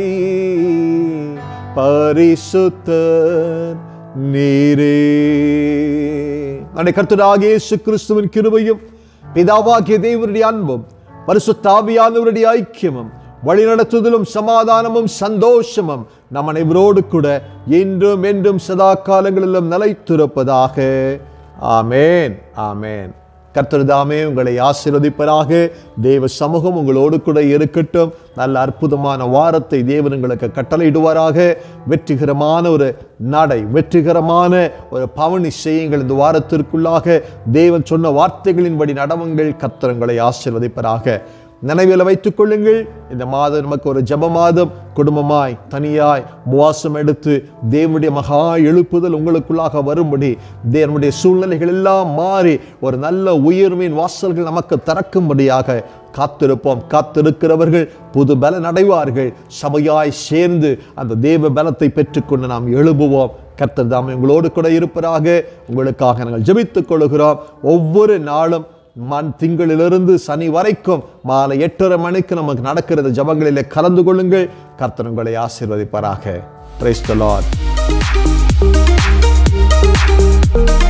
பரிசுத்தர் நீரே. கர்த்தராகிய இயேசு கிறிஸ்துவின் கிருபையும் பிதாவாகிய தேவனுடைய அன்பும் பரிசுத்த ஆவியானவருடைய ஐக்கியமும் வழிநடத்துதலும் சமாதானமும் சந்தோஷமும் நம் அனைவரோடு கூட இன்றும் என்றும் சதா காலங்களிலும் நிலைத்திருப்பதாக. ஆமென், ஆமென். கர்த்தர் தாமே உங்களை ஆசீர்வதிப்பதாக. தேவ சமூகம் உங்களோடு கூட இருக்கட்டும். நல்ல அற்புதமான வாரத்தை தேவன் உங்களுக்கு கட்டளையிடுவாராக. வெற்றிகரமான ஒரு நடை, வெற்றிகரமான ஒரு பவனி செய்யுங்கள். இந்த வாரத்திற்குள்ளாக தேவன் சொன்ன வார்த்தைகளின்படி நடவுங்கள். கர்த்தர் உங்களை ஆசீர்வதிப்பதாக. நினைவில் வைத்துக் கொள்ளுங்கள், இந்த மாதம் நமக்கு ஒரு ஜெப மாதம். குடும்பமாய் தனியாய் உபவாசம் எடுத்து தேவனுடைய மகா எழுப்புதல் உங்களுக்குள்ளாக வரும்படி, தேவனுடைய சூழ்நிலைகள் எல்லாம் மாறி ஒரு நல்ல உயர்வின் வாசல்கள் நமக்கு திறக்கும்படியாக காத்திருப்போம். காத்திருக்கிறவர்கள் புது பலன் அடைவார்கள். சபையாய் சேர்ந்து அந்த தேவ பலத்தை பெற்றுக்கொண்டு நாம் எழுப்புவோம். கர்த்தர் தாமே உங்களோடு கூட இருப்பதாக. உங்களுக்காக நாங்கள் ஜெபித்துக் கொள்கிறோம். ஒவ்வொரு நாளும் திங்களிலிருந்து சனி வரைக்கும் மாலை 8:30 மணிக்கு நமக்கு நடக்கிறது ஜபங்களிலே கலந்து கொள்ளுங்கள். கர்த்தர் உங்களை ஆசீர்வதிப்பாராக. Praise the Lord.